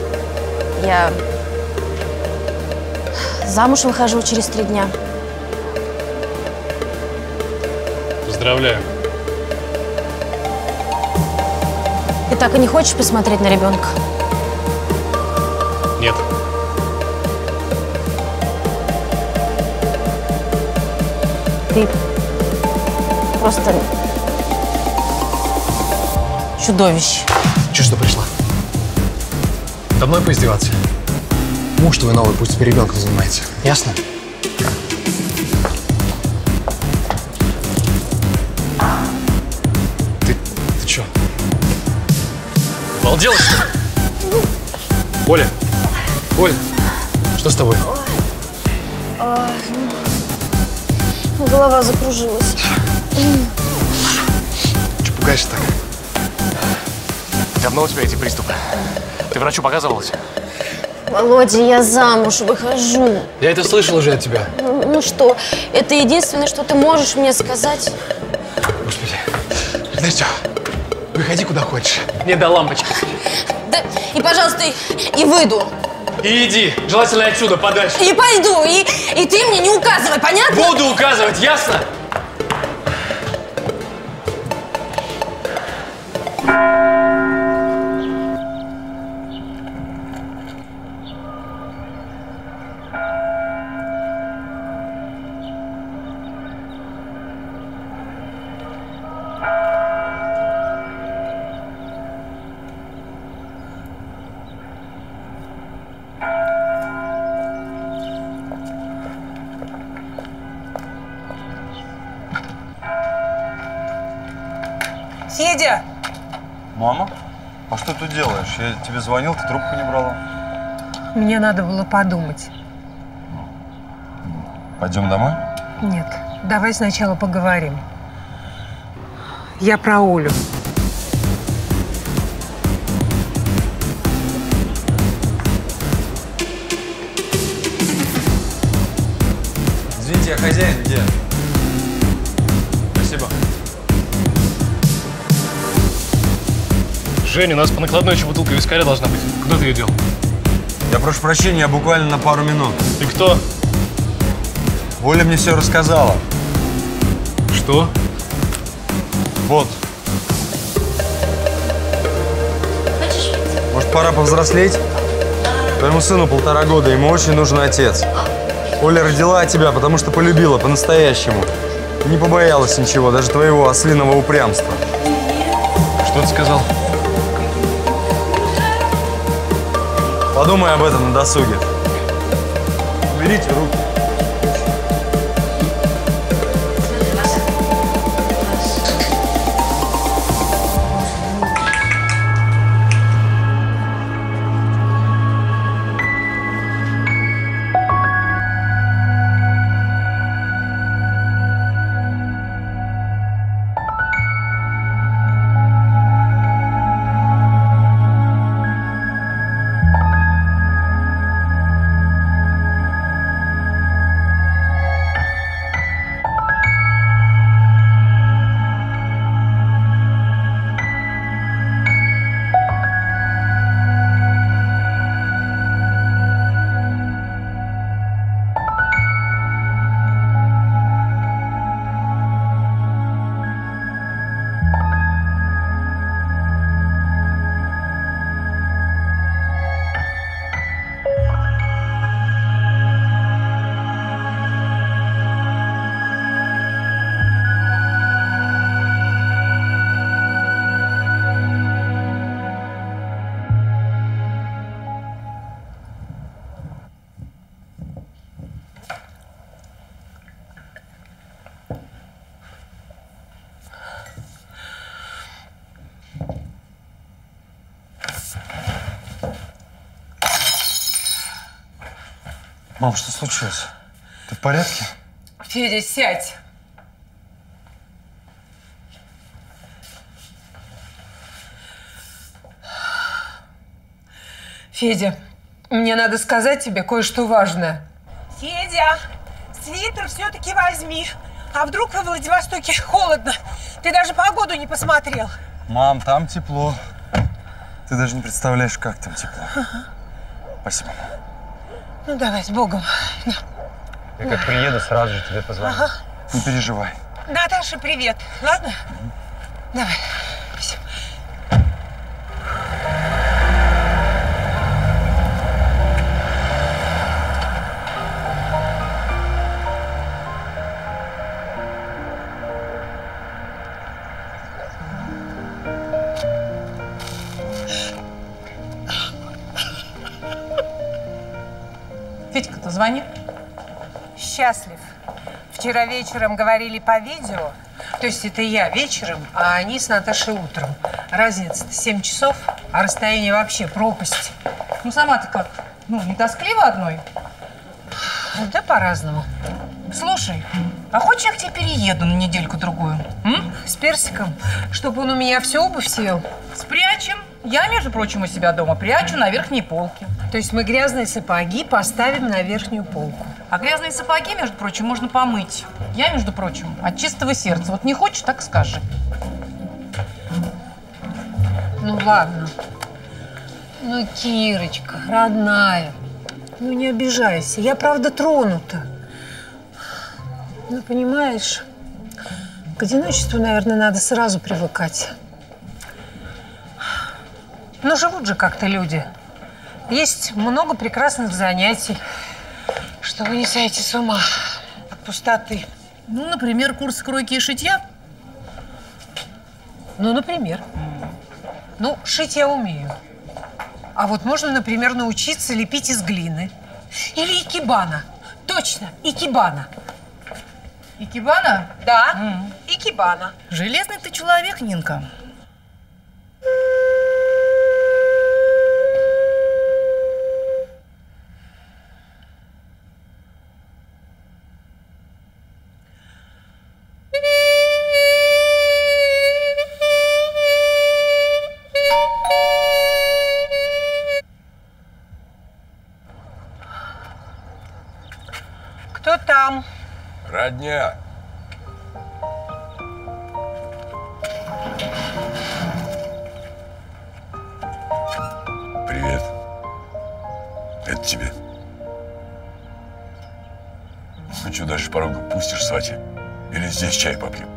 Я замуж выхожу через три дня. Поздравляю. Ты так и не хочешь посмотреть на ребенка? Нет. Ты просто чудовище. Че, что пришла? До мной поиздеваться? Муж твой новый, пусть теперь ребенком занимается. Ясно? Ты, ты чё? Обалдела, что ли? Оля! Оля! Что с тобой? А, голова закружилась. Че пугаешься так? Давно у тебя эти приступы? Ты врачу показывалась? Володя, я замуж выхожу. Я это слышал уже от тебя. Ну, ну что, это единственное, что ты можешь мне сказать? Господи. Знаешь что? Выходи куда хочешь. Мне до лампочки. Да, и, пожалуйста, и, и выйду. И иди. Желательно отсюда, подальше. И пойду. И, и ты мне не указывай, понятно? Буду указывать, ясно? Федя! Мама? А что ты делаешь? Я тебе звонил, ты трубку не брала. Мне надо было подумать. Пойдем домой? Нет, давай сначала поговорим. Я про Олю. Извините, я хозяин, где? Спасибо. Женя, у нас по накладной еще бутылка вискаря должна быть. Куда ты ее дел? Я прошу прощения, я буквально на пару минут. Ты кто? Оля мне все рассказала. Что? Вот. Может, пора повзрослеть? Твоему сыну полтора года, ему очень нужен отец. Оля родила тебя, потому что полюбила по-настоящему. Не побоялась ничего, даже твоего ослиного упрямства. Что ты сказал? Подумай об этом на досуге. Уберите руки. Мам, что случилось? Ты в порядке? Федя, сядь. Федя, мне надо сказать тебе кое-что важное. Федя, свитер все-таки возьми. А вдруг во Владивостоке холодно? Ты даже погоду не посмотрел. Мам, там тепло. Ты даже не представляешь, как там тепло. Ага. Спасибо. Ну, давай, с Богом. Я как приеду, сразу же тебе позвоню. Ага. Не переживай. Наташа, привет. Ладно? Давай. Все. Федька-то звонит? Счастлив. Вчера вечером говорили по видео. То есть это я вечером, а они с Наташей утром. Разница-то семь часов, а расстояние вообще пропасть. Ну, сама-то как? Ну, не тоскливо одной? Да по-разному. Слушай, а хочешь, я к тебе перееду на недельку-другую? М? С персиком? Чтобы он у меня всю обувь съел? Спрячем. Я, между прочим, у себя дома прячу на верхней полке. То есть мы грязные сапоги поставим на верхнюю полку. А грязные сапоги, между прочим, можно помыть. Я, между прочим, от чистого сердца. Вот не хочешь, так скажи. Ну ладно. Ну, Кирочка, родная, ну не обижайся. Я правда тронута. Ну, понимаешь, к одиночеству, наверное, надо сразу привыкать. Но живут же как-то люди. Есть много прекрасных занятий, что вы не сойти с ума от пустоты. Ну, например, курс кройки и шитья? Ну, например. Ну, шить я умею. А вот можно, например, научиться лепить из глины. Или икебана. Точно, икебана. Икебана? Да, mm. икебана. Железный ты человек, Нинка. Кто там? Родня. Привет. Это тебе. Ну что, дальше порога пустишь, свати? Или здесь чай попьем?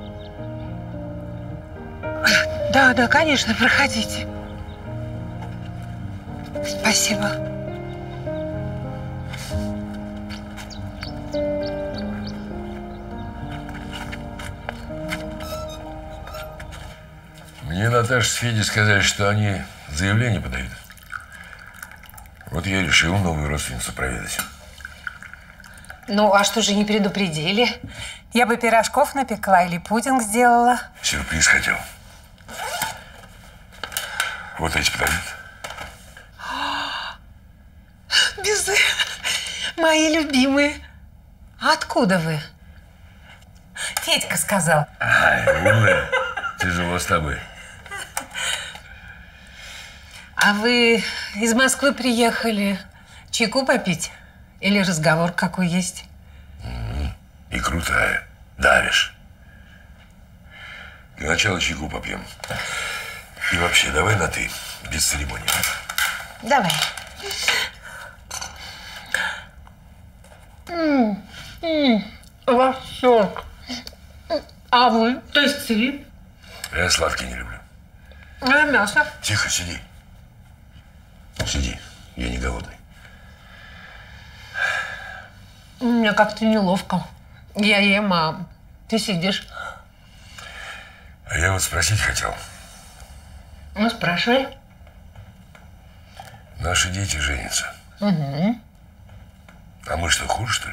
Да, да, конечно, проходите. Спасибо. Мне Наташа с Федей сказали, что они заявление подают. Вот я решил новую родственницу проведать. Ну, а что же не предупредили? Я бы пирожков напекла или пудинг сделала. Сюрприз хотел. Вот эти подают. Безы, мои любимые. А откуда вы? Федька сказал. Ай, умная. Тяжело с тобой. А вы из Москвы приехали чайку попить? Или разговор какой есть? И крутая. Давишь. Для начала чайку попьем. И вообще, давай на «ты», без церемонии. Давай. М -м, восторг. А вы? То есть ты? Я сладкий не люблю. А мясо? Тихо, сиди. Сиди, я не голодный. Мне как-то неловко. Я ем, а ты сидишь. А я вот спросить хотел. Ну, спрашивай. Наши дети женятся. Угу. А мы что, хуже, что ли?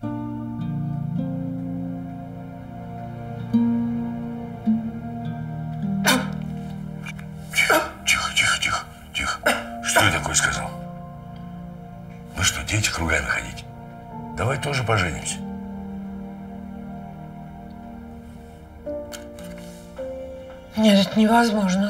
Тихо, тихо, тихо, тихо, тихо. Что я такое сказал? Ну что, дети кругами ходить? Давай тоже поженимся. Нет, это невозможно.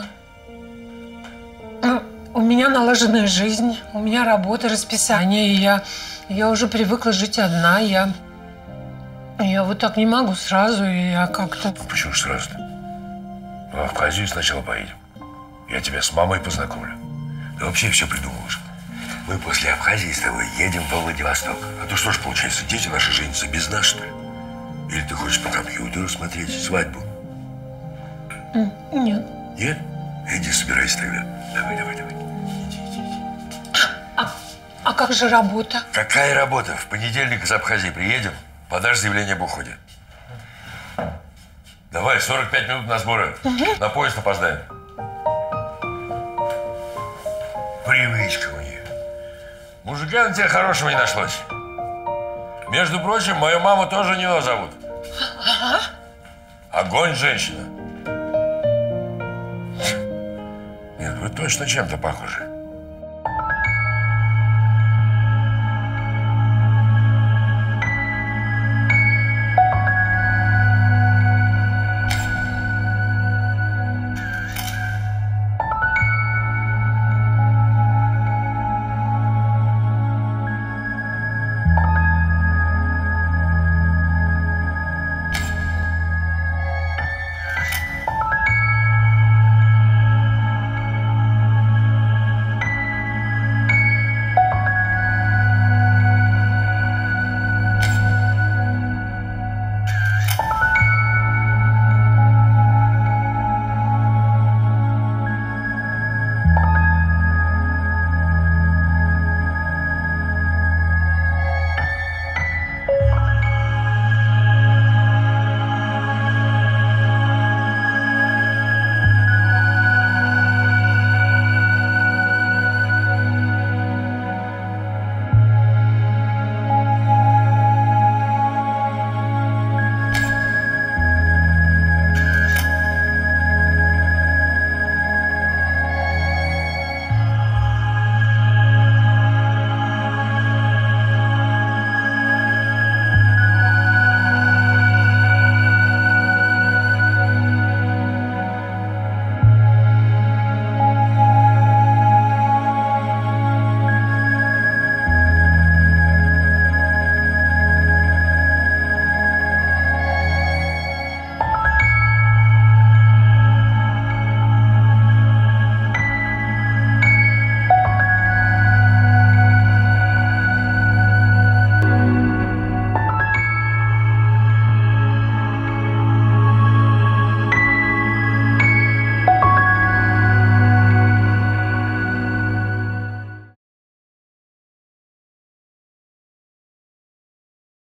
У меня налаженная жизнь, у меня работа, расписание, и я, я уже привыкла жить одна. Я, я вот так не могу сразу, и я как-то… Почему ж сразу-то? В Абхазию сначала поедем. Я тебя с мамой познакомлю. Ты вообще все придумываешь. Мы после Абхазии с тобой едем во Владивосток. А то что ж получается, дети наши женятся без нас, что ли? Или ты хочешь по компьютеру смотреть свадьбу? Нет. Нет? Иди собирайся тогда. Давай, давай, давай. А, а как же работа? Какая работа? В понедельник из Абхазии приедем, подашь заявление об уходе. Давай, сорок пять минут на сборы. Угу. На поезд опоздаем. Привычка у нее. Мужика на тебя хорошего не нашлось. Между прочим, мою маму тоже Нина зовут. Ага. Огонь женщина. Нет, вы точно чем-то похожи.